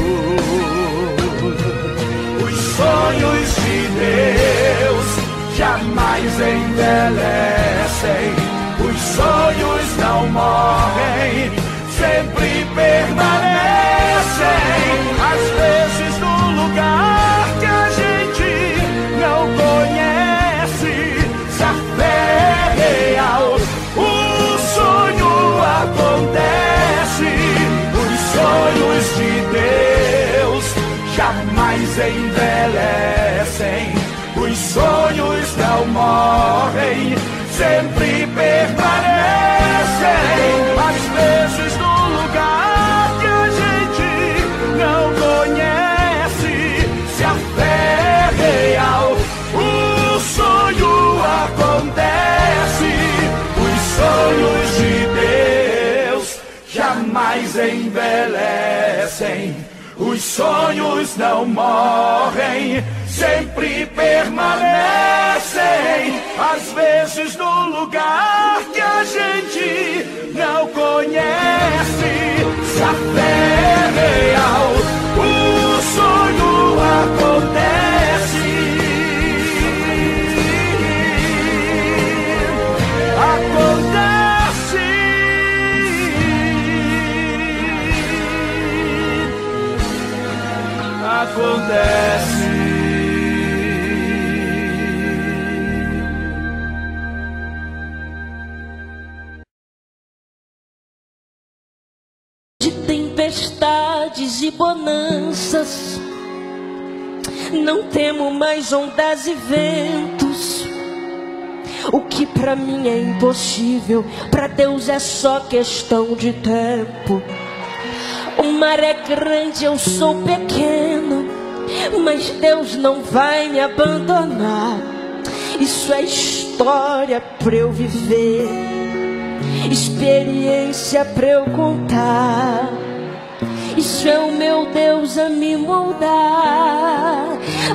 Os sonhos de Deus jamais envelhecem, os sonhos não morrem, sempre permanecem. Às vezes no lugar que a gente não conhece, se a fé é real, o sonho acontece. Os sonhos de Deus jamais envelhecem, os sonhos não morrem, sempre permanecem. Às vezes no lugar que a gente não conhece, se a fé é real, o sonho acontece. Os sonhos de Deus jamais envelhecem, os sonhos não morrem, sempre permanecem. Às vezes no lugar que a gente não conhece, se a fé é real, o sonho acontece. Acontece. Acontece. Tempestades e bonanças, não temo mais ondas e ventos. O que pra mim é impossível, pra Deus é só questão de tempo. O mar é grande, eu sou pequeno, mas Deus não vai me abandonar. Isso é história pra eu viver, experiência pra eu contar. Isso é o meu Deus a me moldar.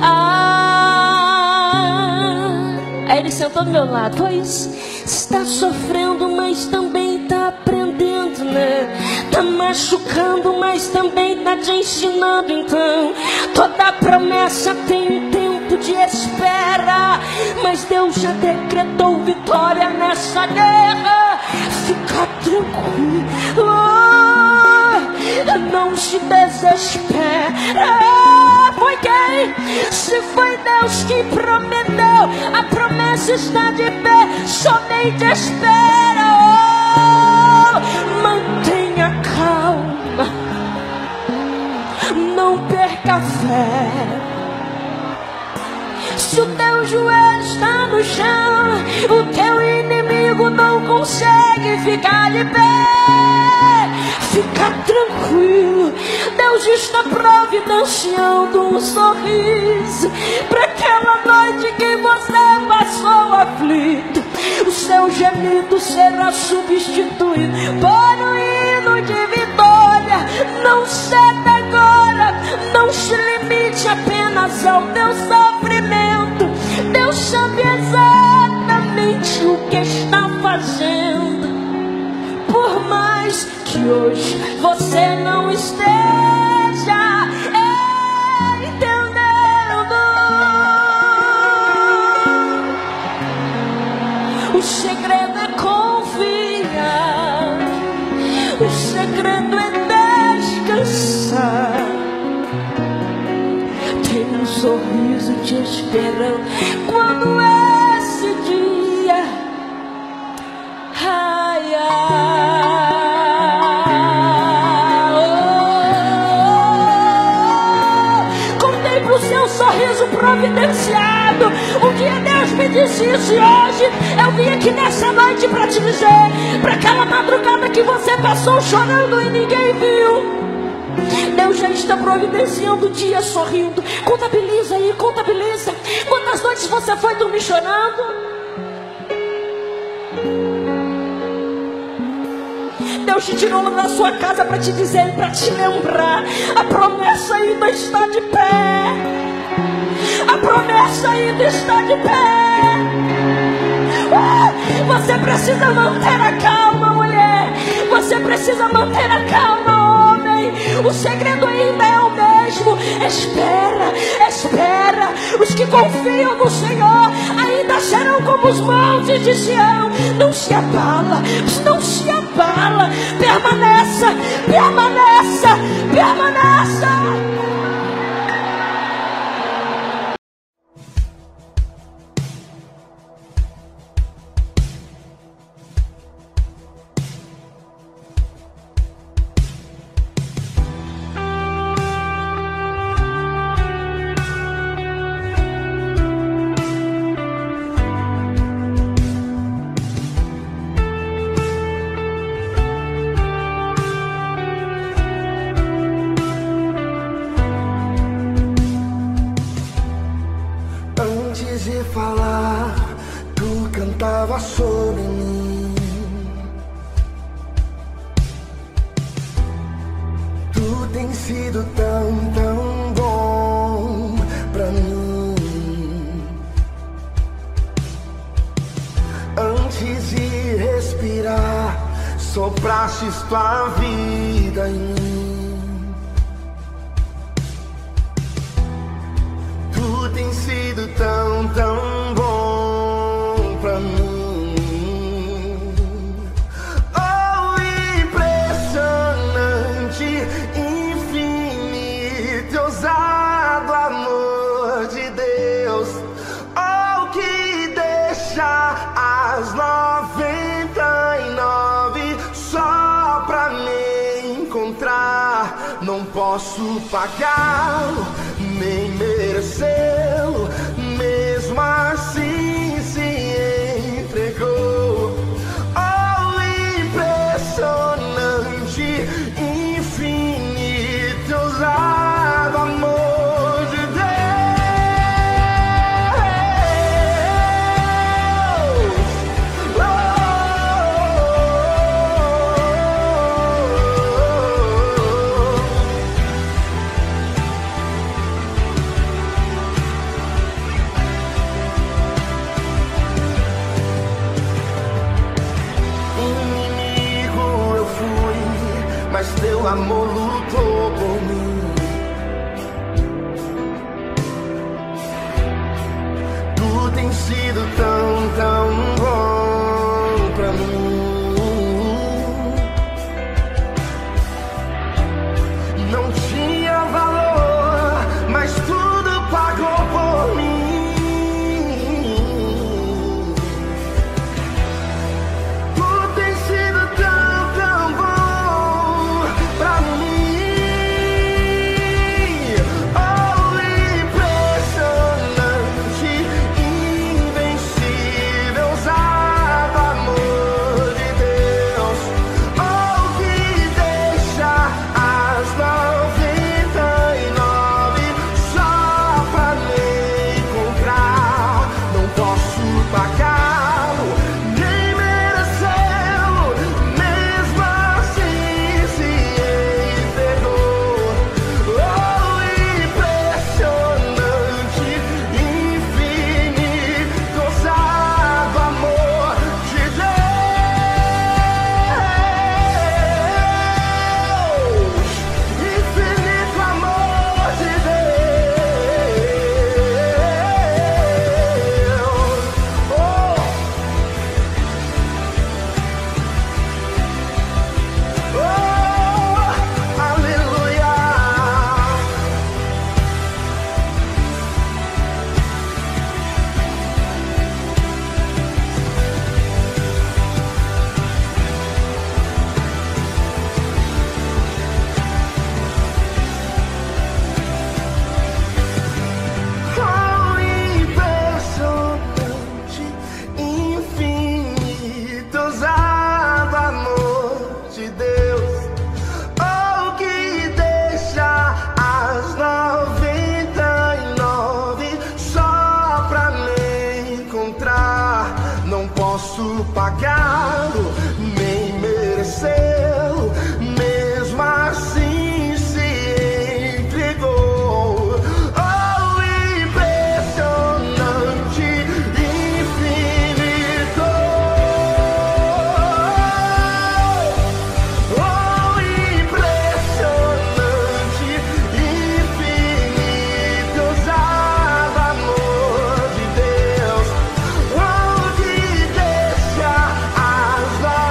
Aí ele sentou do meu lado. Foi isso. Está sofrendo, mas também está aprendendo, né? Tá machucando, mas também tá te ensinando. Então toda promessa tem um tempo de espera, mas Deus já decretou vitória nessa guerra. Fica tranquilo, não se desespera. Foi quem? Se foi Deus que prometeu, a promessa está de pé, somente espera. Mantenha calma, não perca a fé. Se o teu joelho está no chão, o teu inimigo não consegue ficar de pé. Fica tranquilo, Deus está providenciando um sorriso para aquela noite que você passou aflito. O seu gemido será substituído por um hino de vitória. Não ceda agora, não se limite apenas ao teu sofrimento. Deus sabe exatamente o que está fazendo. Por mais que hoje você não esteja entendendo, o segredo é confiar, o segredo é descansar. Tem um sorriso te esperando quando esse dia contemple o seu sorriso providenciado. Um dia Deus me disse isso e hoje eu vim aqui nessa noite para te dizer, para aquela madrugada que você passou chorando e ninguém viu, Deus já está providenciando o dia sorrindo. Contabiliza aí, contabiliza. Quantas noites você foi dormir chorando? Deus te tirou da sua casa para te dizer, para te lembrar, a promessa ainda está de pé. A promessa ainda está de pé. Você precisa manter a calma, mulher. Você precisa manter a calma, homem. O segredo ainda é o mesmo. Espera, espera. Os que confiam no Senhor ainda serão como os montes de Sião. Não se abala, não se abala. Permaneça, permaneça, permaneça. Falar, tu cantava sobre mim. Tu tens sido tão, tão bom pra mim. Antes de respirar, soprastes tua vida em mim. Tu tens sido tão, tão bom pra mim. Oh, impressionante, infinito, ousado amor de Deus. Oh, que deixa as 99 só pra me encontrar. Não posso pagá-lo, nem merecê-lo, mesmo assim se entregou. Oh, impressionante, infinito, ousado amor de Deus. Oh, sido tão, tão bom pra mim. Não tinha valor, mas tudo pagou por mim. Tudo tem sido tão, tão bom pra mim. Oh, impressionante, invencível, usado amor de Deus. Oh, que deixa as 99 só pra me encontrar. Não posso pagá-lo, nem merecê-lo, mesmo assim se entregou. Oh, impressionante, infinito, ousado amor de Deus. Infinito amor de Deus. Oh, aleluia. Oh, impressionante, infinito, ousado amor de Deus. Oh, que deixa as 99 só pra me encontrar. Não posso pagá-lo, nem merecê-lo, mesmo assim se entregou. Oh, impressionante, infinito. Oh, impressionante, infinito, ousado amor de Deus. Oh, que deixa as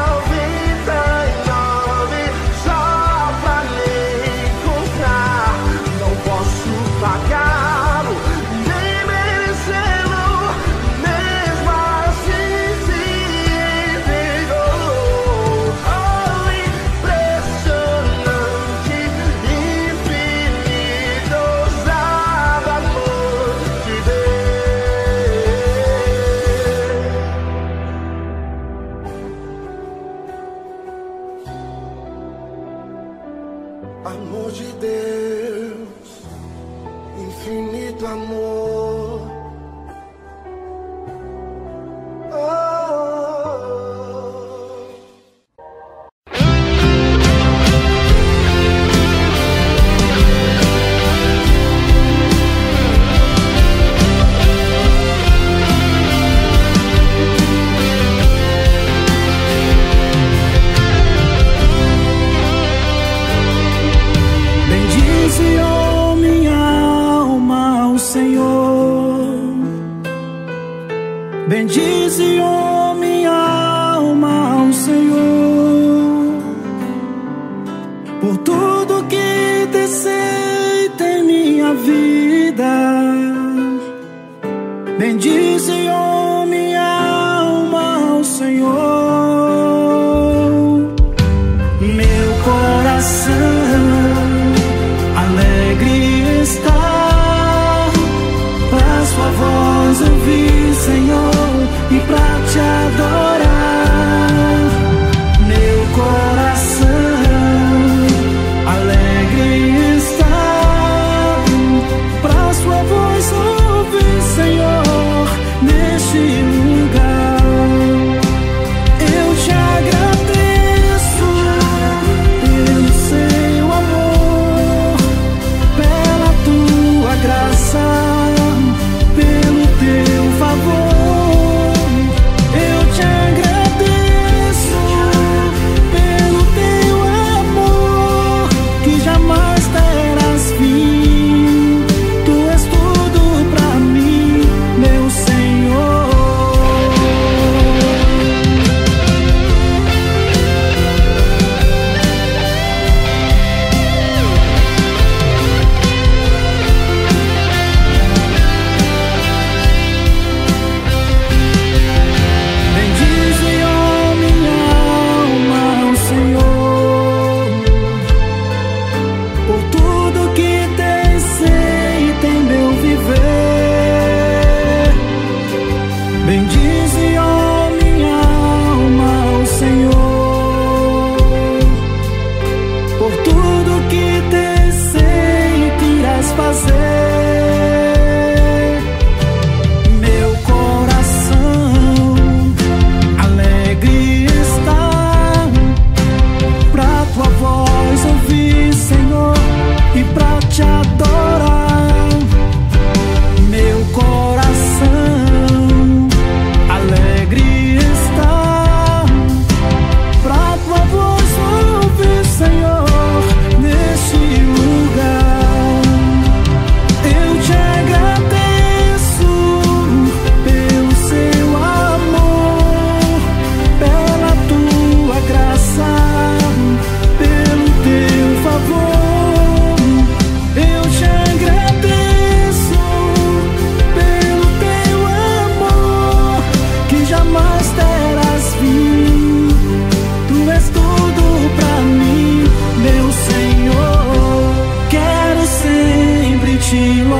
99 só pra me encontrar. Não posso pagá-lo, nem merecê-lo, mesmo assim se entregou. Oh, impressionante, infinito, ousado amor de Deus. Amor de Deus, infinito amor. Oh. Bendize, oh minha alma, o Senhor. Bendize, oh minha alma, o Senhor, por tudo que deceita em minha vida. Bendize, oh minha alma, o Senhor. Meu coração alegre está, pra sua voz ouvir, Senhor, e pra te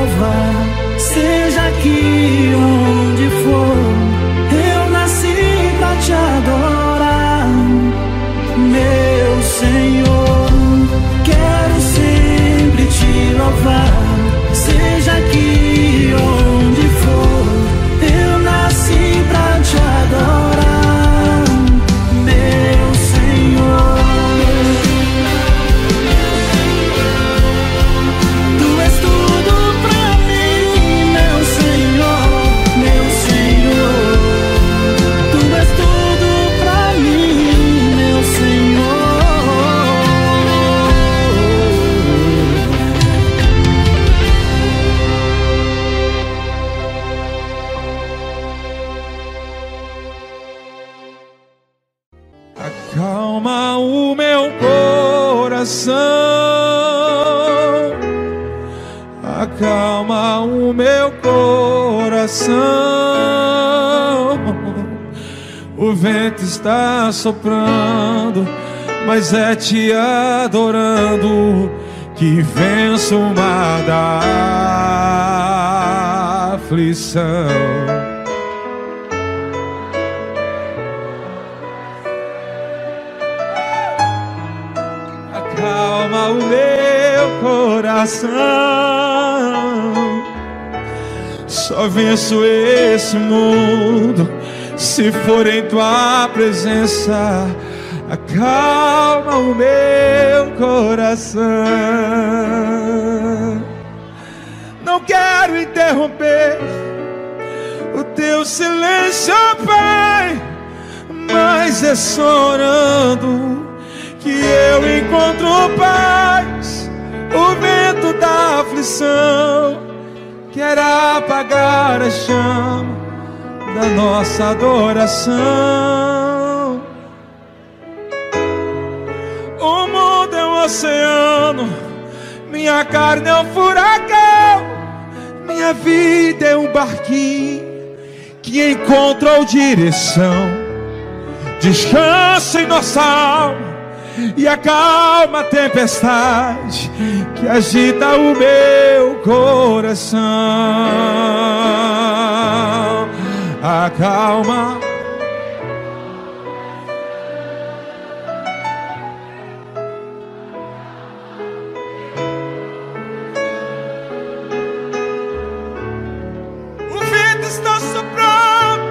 louvar, seja aqui onde for. Eu nasci pra te adorar, meu Senhor. Quero sempre te louvar, seja aqui onde for. Eu nasci pra te adorar, meu Senhor. Tu és tudo pra mim, meu Senhor, meu Senhor. Tu és tudo pra mim, meu Senhor. Acalma o meu coração, acalma o meu coração. O vento está soprando, mas é te adorando que venço o mar da aflição. Acalma o meu coração, só venço esse mundo se for em tua presença. Acalma o meu coração. Não quero interromper o teu silêncio, Pai, mas é só orando que eu encontro paz. O vento da aflição quer apagar a chama da nossa adoração. O mundo é um oceano, minha carne é um furacão, minha vida é um barquinho que encontrou direção. Descansa em nossa alma e acalma a tempestade que agita o meu coração. Acalma. O vento está soprando,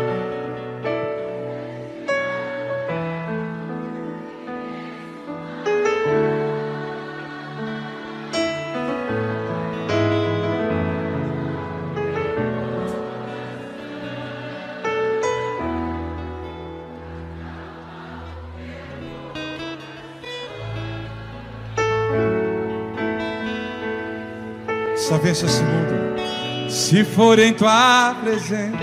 só vença esse mundo se for em tua presença.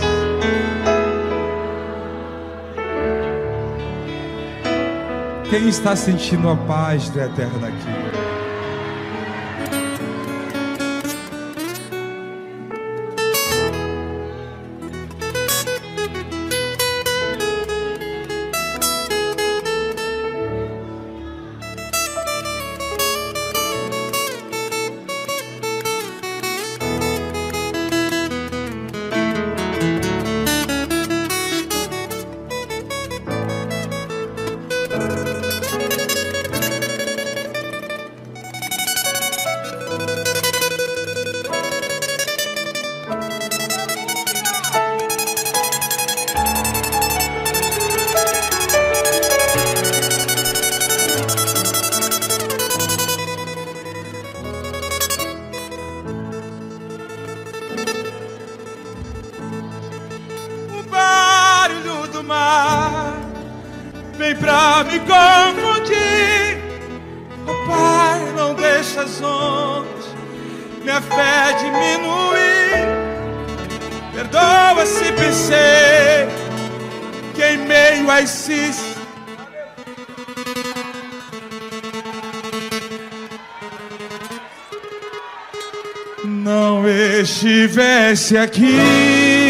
Quem está sentindo a paz do eterno aqui? Vem pra me confundir, oh Pai, não deixa as ondas minha fé diminuir. Perdoa se pensei que em meio a esses não estivesse aqui.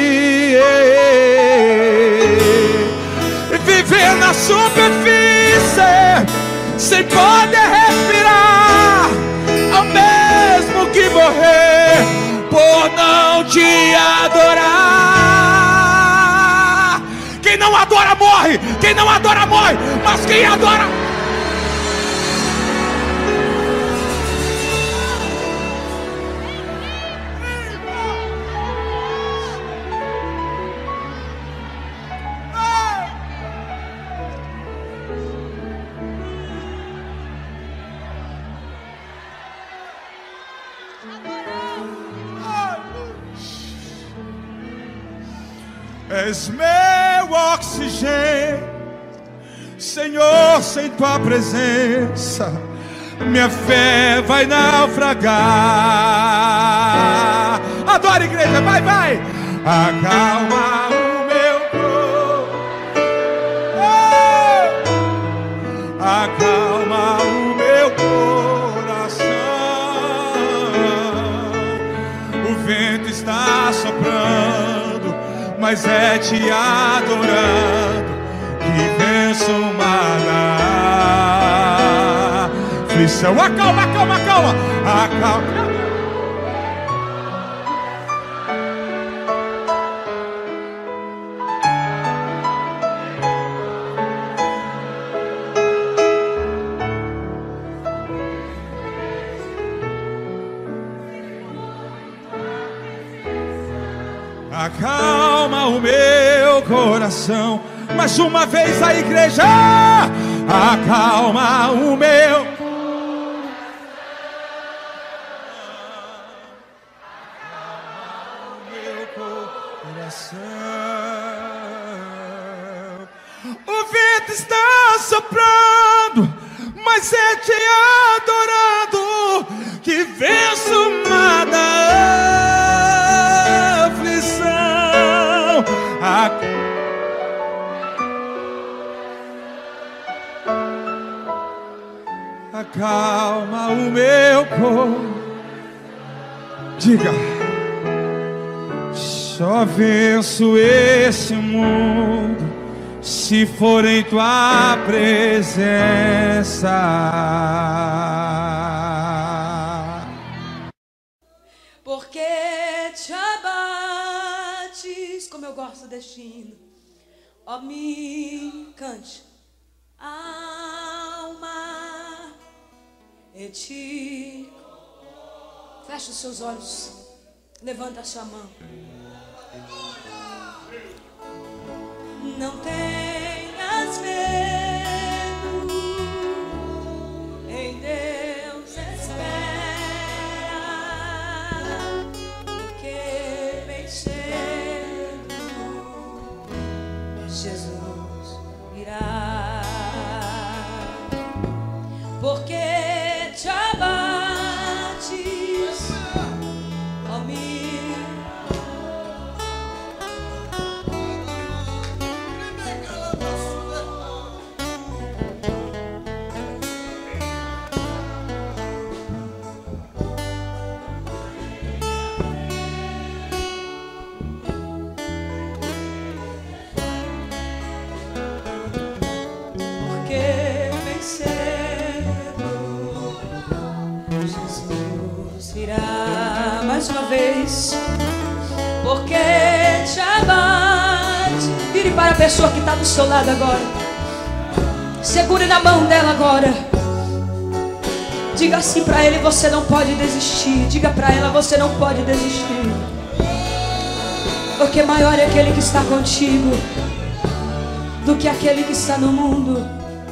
Viver na superfície sem poder respirar, ao mesmo que morrer por não te adorar. Quem não adora morre, quem não adora morre, mas quem adora... És meu oxigênio, Senhor, sem tua presença minha fé vai naufragar. Adora, igreja, vai, vai. Acalma o meu corpo, acalma o meu coração. O vento está soprando, mas é te adorando que venço uma aflição. Acalma, acalma, acalma, acalma. Acalma o meu coração. Mais uma vez a igreja. Acalma o meu coração. O vento está soprando, mas é te adorando que venço uma aflição. Acalma o meu corpo. Diga: só venço esse mundo se for em tua presença. Porque te abates, como eu gosto deste hino, ó, me cante, alma, e ti. Feche os seus olhos, levanta a sua mão. Não tenhas medo, em Deus espera, porque bem cedo Jesus irá. Porque te abates, ó mim. Mais uma vez, porque te abate. Vire para a pessoa que está do seu lado agora. Segure na mão dela agora. Diga assim para ele: você não pode desistir. Diga para ela: você não pode desistir, porque maior é aquele que está contigo do que aquele que está no mundo.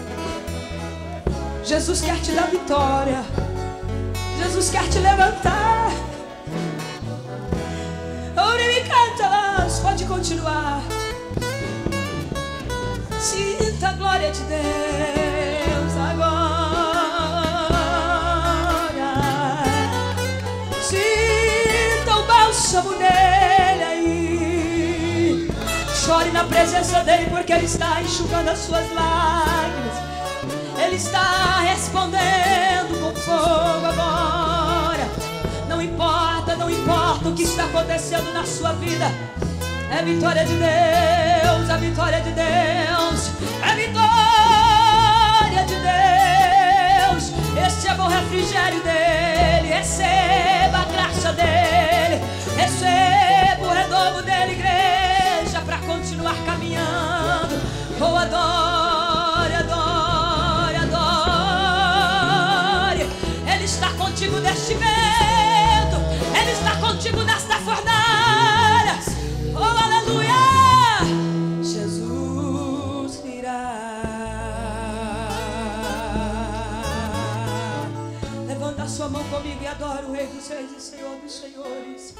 Jesus quer te dar vitória. Jesus quer te levantar. Pode continuar. Sinta a glória de Deus agora. Sinta o bálsamo dele aí. Chore na presença dele, porque ele está enxugando as suas lágrimas. Ele está respondendo com fogo agora. Não importa, não importa o que está acontecendo na sua vida. É vitória de Deus, é vitória de Deus, é vitória de Deus. Receba o refrigério dele, receba a graça dele, adore, adore, adore. Ele está contigo neste vento, Ele está contigo nesta fornalha. Oh, aleluia! Jesus virá. Levanta a sua mão comigo e adora o Rei dos Reis e Senhor dos Senhores.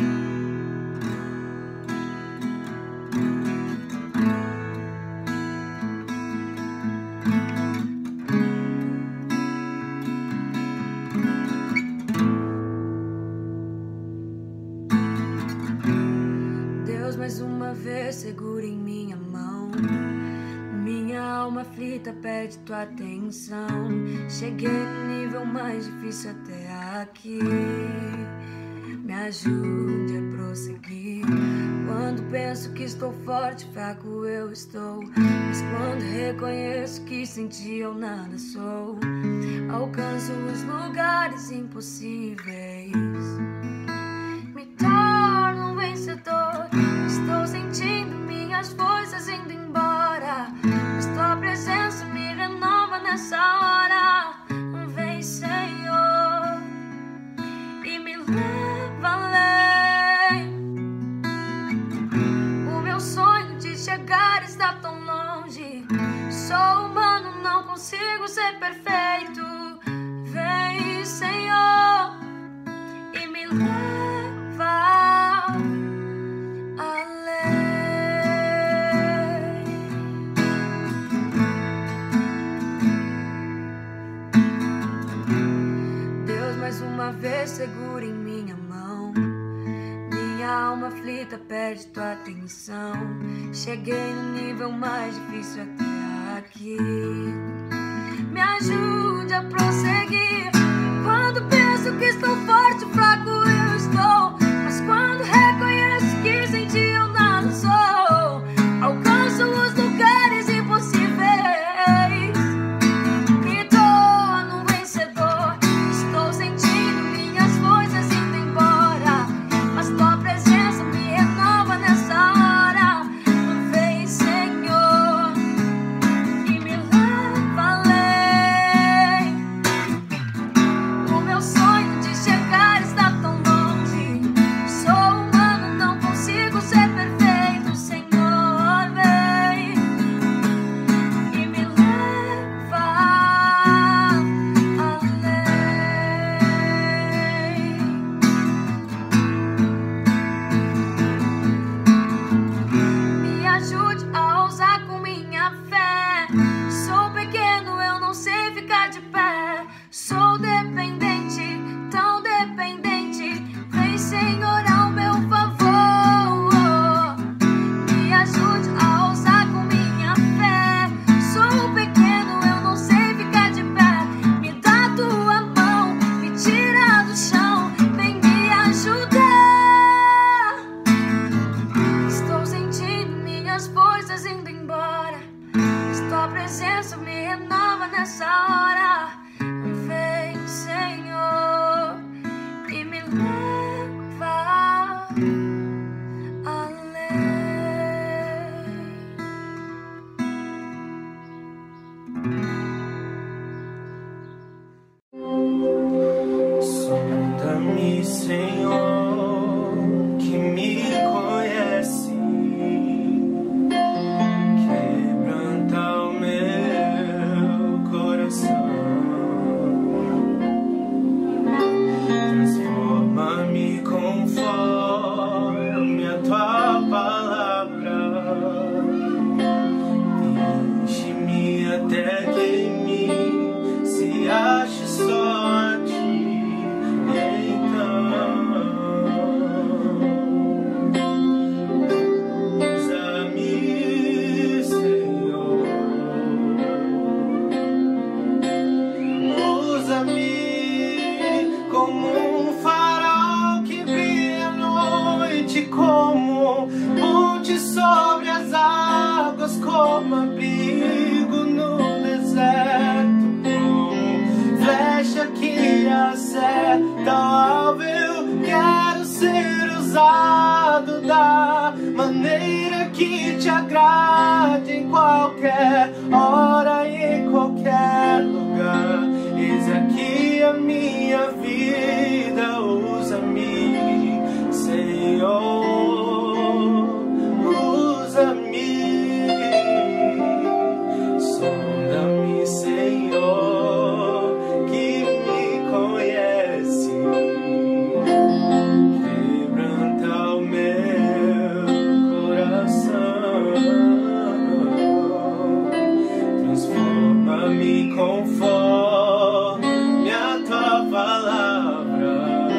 Mais uma vez segura em minha mão. Minha alma aflita pede tua atenção. Cheguei no nível mais difícil até aqui. Me ajude a prosseguir. Quando penso que estou forte, fraco eu estou. Mas quando reconheço que sem ti eu nada sou, alcanço os lugares impossíveis. Me torno um vencedor. Estou sentindo minhas forças indo embora, mas tua presença me renova nessa hora. Vem, Senhor, e me leva além. O meu sonho de chegar está tão longe. Sou humano, não consigo ser perfeito. Vem, Senhor, e me leva além. Deus, mais uma vez segura em minha mão. Minha alma aflita pede tua atenção. Cheguei no nível mais difícil até aqui. Me ajude a prosseguir. Quando penso que estou forte, fraco eu estou. Mas quando reconheço que sem ti eu nada sou, alcanço os lugares impossíveis. Me torno um vencedor. Estou sentindo minhas forças indo embora, mas tua presença me renova nessa hora. Vem, Senhor, e me leva além. O meu sonho de chegar está tão longe. Sou humano, não consigo ser perfeito. Senhor, vem e me leva além. Me ajude a ousar com minha fé. Sou pequeno, eu não sei ficar de pé. Sou dependente, tão dependente. Vem, Senhor, ao meu favor. Me ajude a ousar com minha fé. Sou pequeno, eu não sei ficar de pé. Me dá tua mão, me tira do chão. Vem me ajudar. Estou sentindo minhas forças indo embora, mas tua presença me renova nessa hora. Vem, Senhor, e me leva além. Sonda-me, Senhor, que me conhece. Quebranta o meu coração. Transforma-me conforme a tua palavra. Enche-me até que em mim se ache só a ti. Então usa-me, Senhor. Usa-me como um farol que brilha à noite, como ponte sobre as águas, como abrigo no deserto, como flecha que acerta o alvo. Eu quero ser usado da maneira que que te agrade em qualquer hora e em qualquer lugar. Eis aqui a minha vida, usa-me, Senhor, usa-me. Sonda-me, Senhor, que me conhece. Quebranta o meu coração. Transforma-me conforme a tua palavra.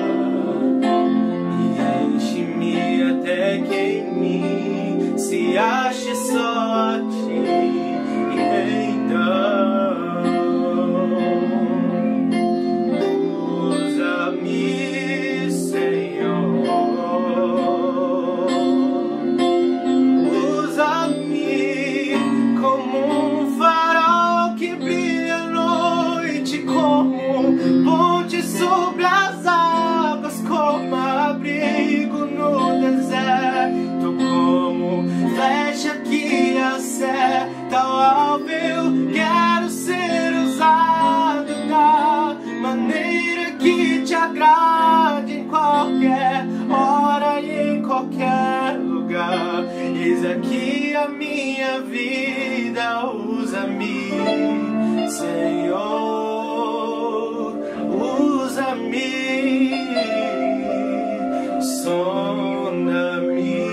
E enche-me até que em mim se ache só a ti. Usa-me, Senhor, usa-me como um farol que brilha à noite, como um ponte sobre as águas, como abrigo no deserto, como flecha que acerta o alvo. Eu quero ser usado da maneira que te agrade em qualquer hora e em qualquer lugar. Eis aqui a minha vida, usa-me, Senhor, usa-me, sonda-me,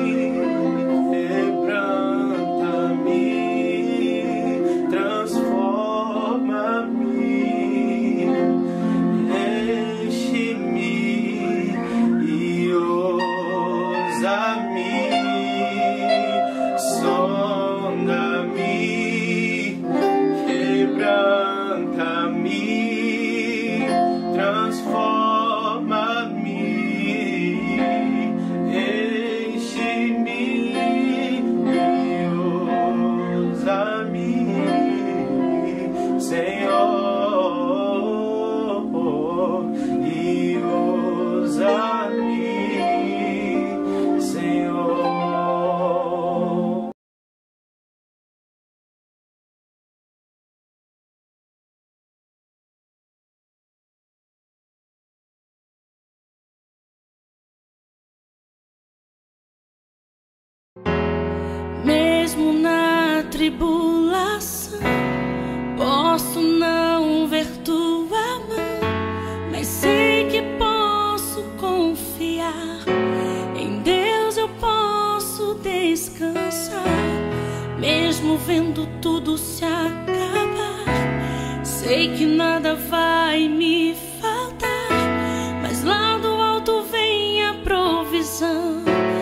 mesmo na tribulação, posso não ver tua mão, mas sei que posso confiar. Em Deus eu posso descansar, mesmo vendo tudo se acabar. Sei que nada vai me faltar, mas lá do alto vem a provisão.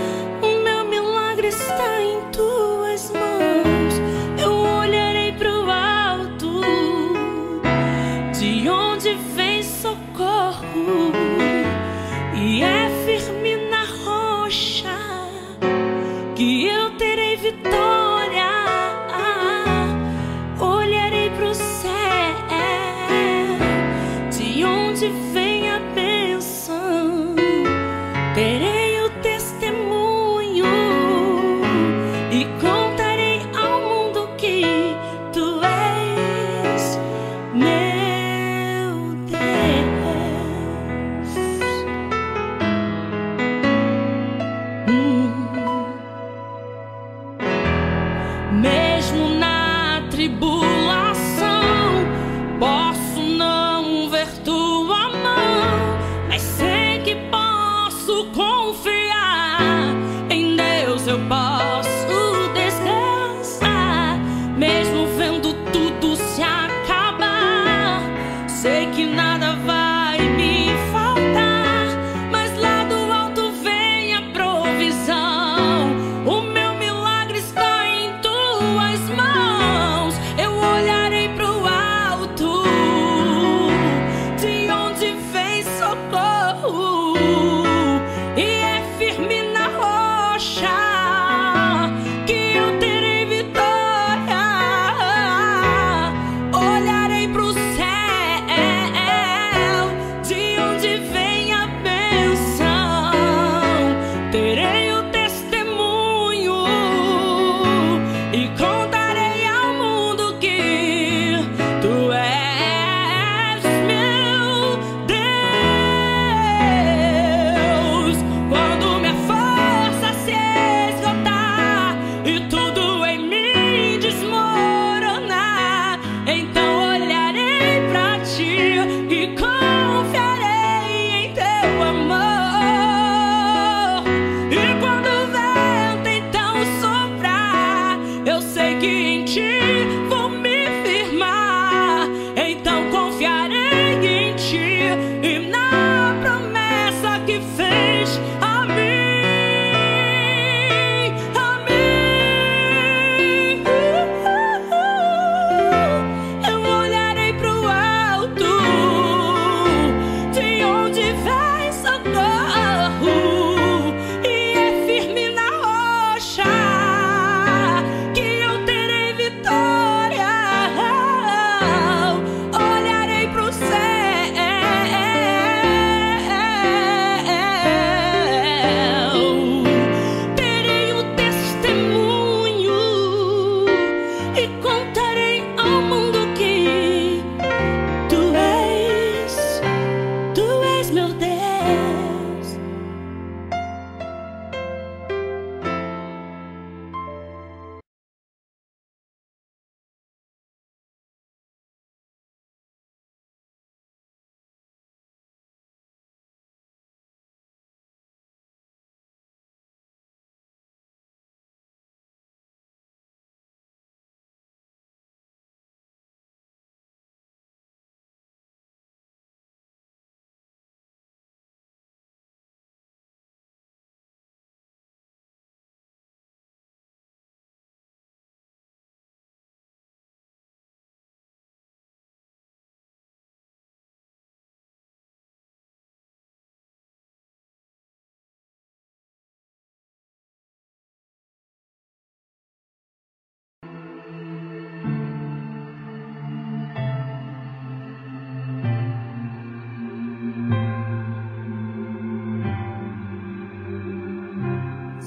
Está em tuas mãos. Eu olharei pro alto, de onde vem socorro, e é firme na rocha que eu terei vitória. Olharei pro céu, de onde vem a bênção, terei o testemunho.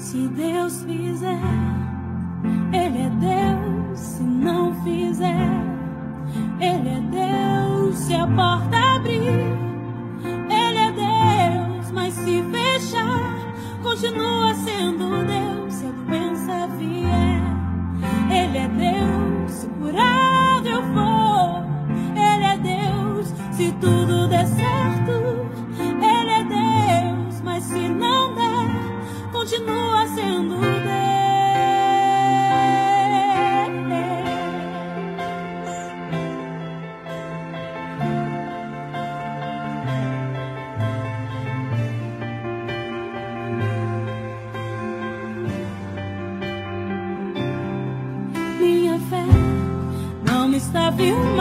Se Deus fizer, Ele é Deus. Se não fizer, Ele é Deus. Se a porta abrir, Ele é Deus. Mas se fechar, continua sendo Deus. Se a doença vier, Ele é Deus. Se curado eu for, Ele é Deus. Se tudo der certo, Ele é Deus. Mas se não der, continua sendo Deus. Minha fé não está firme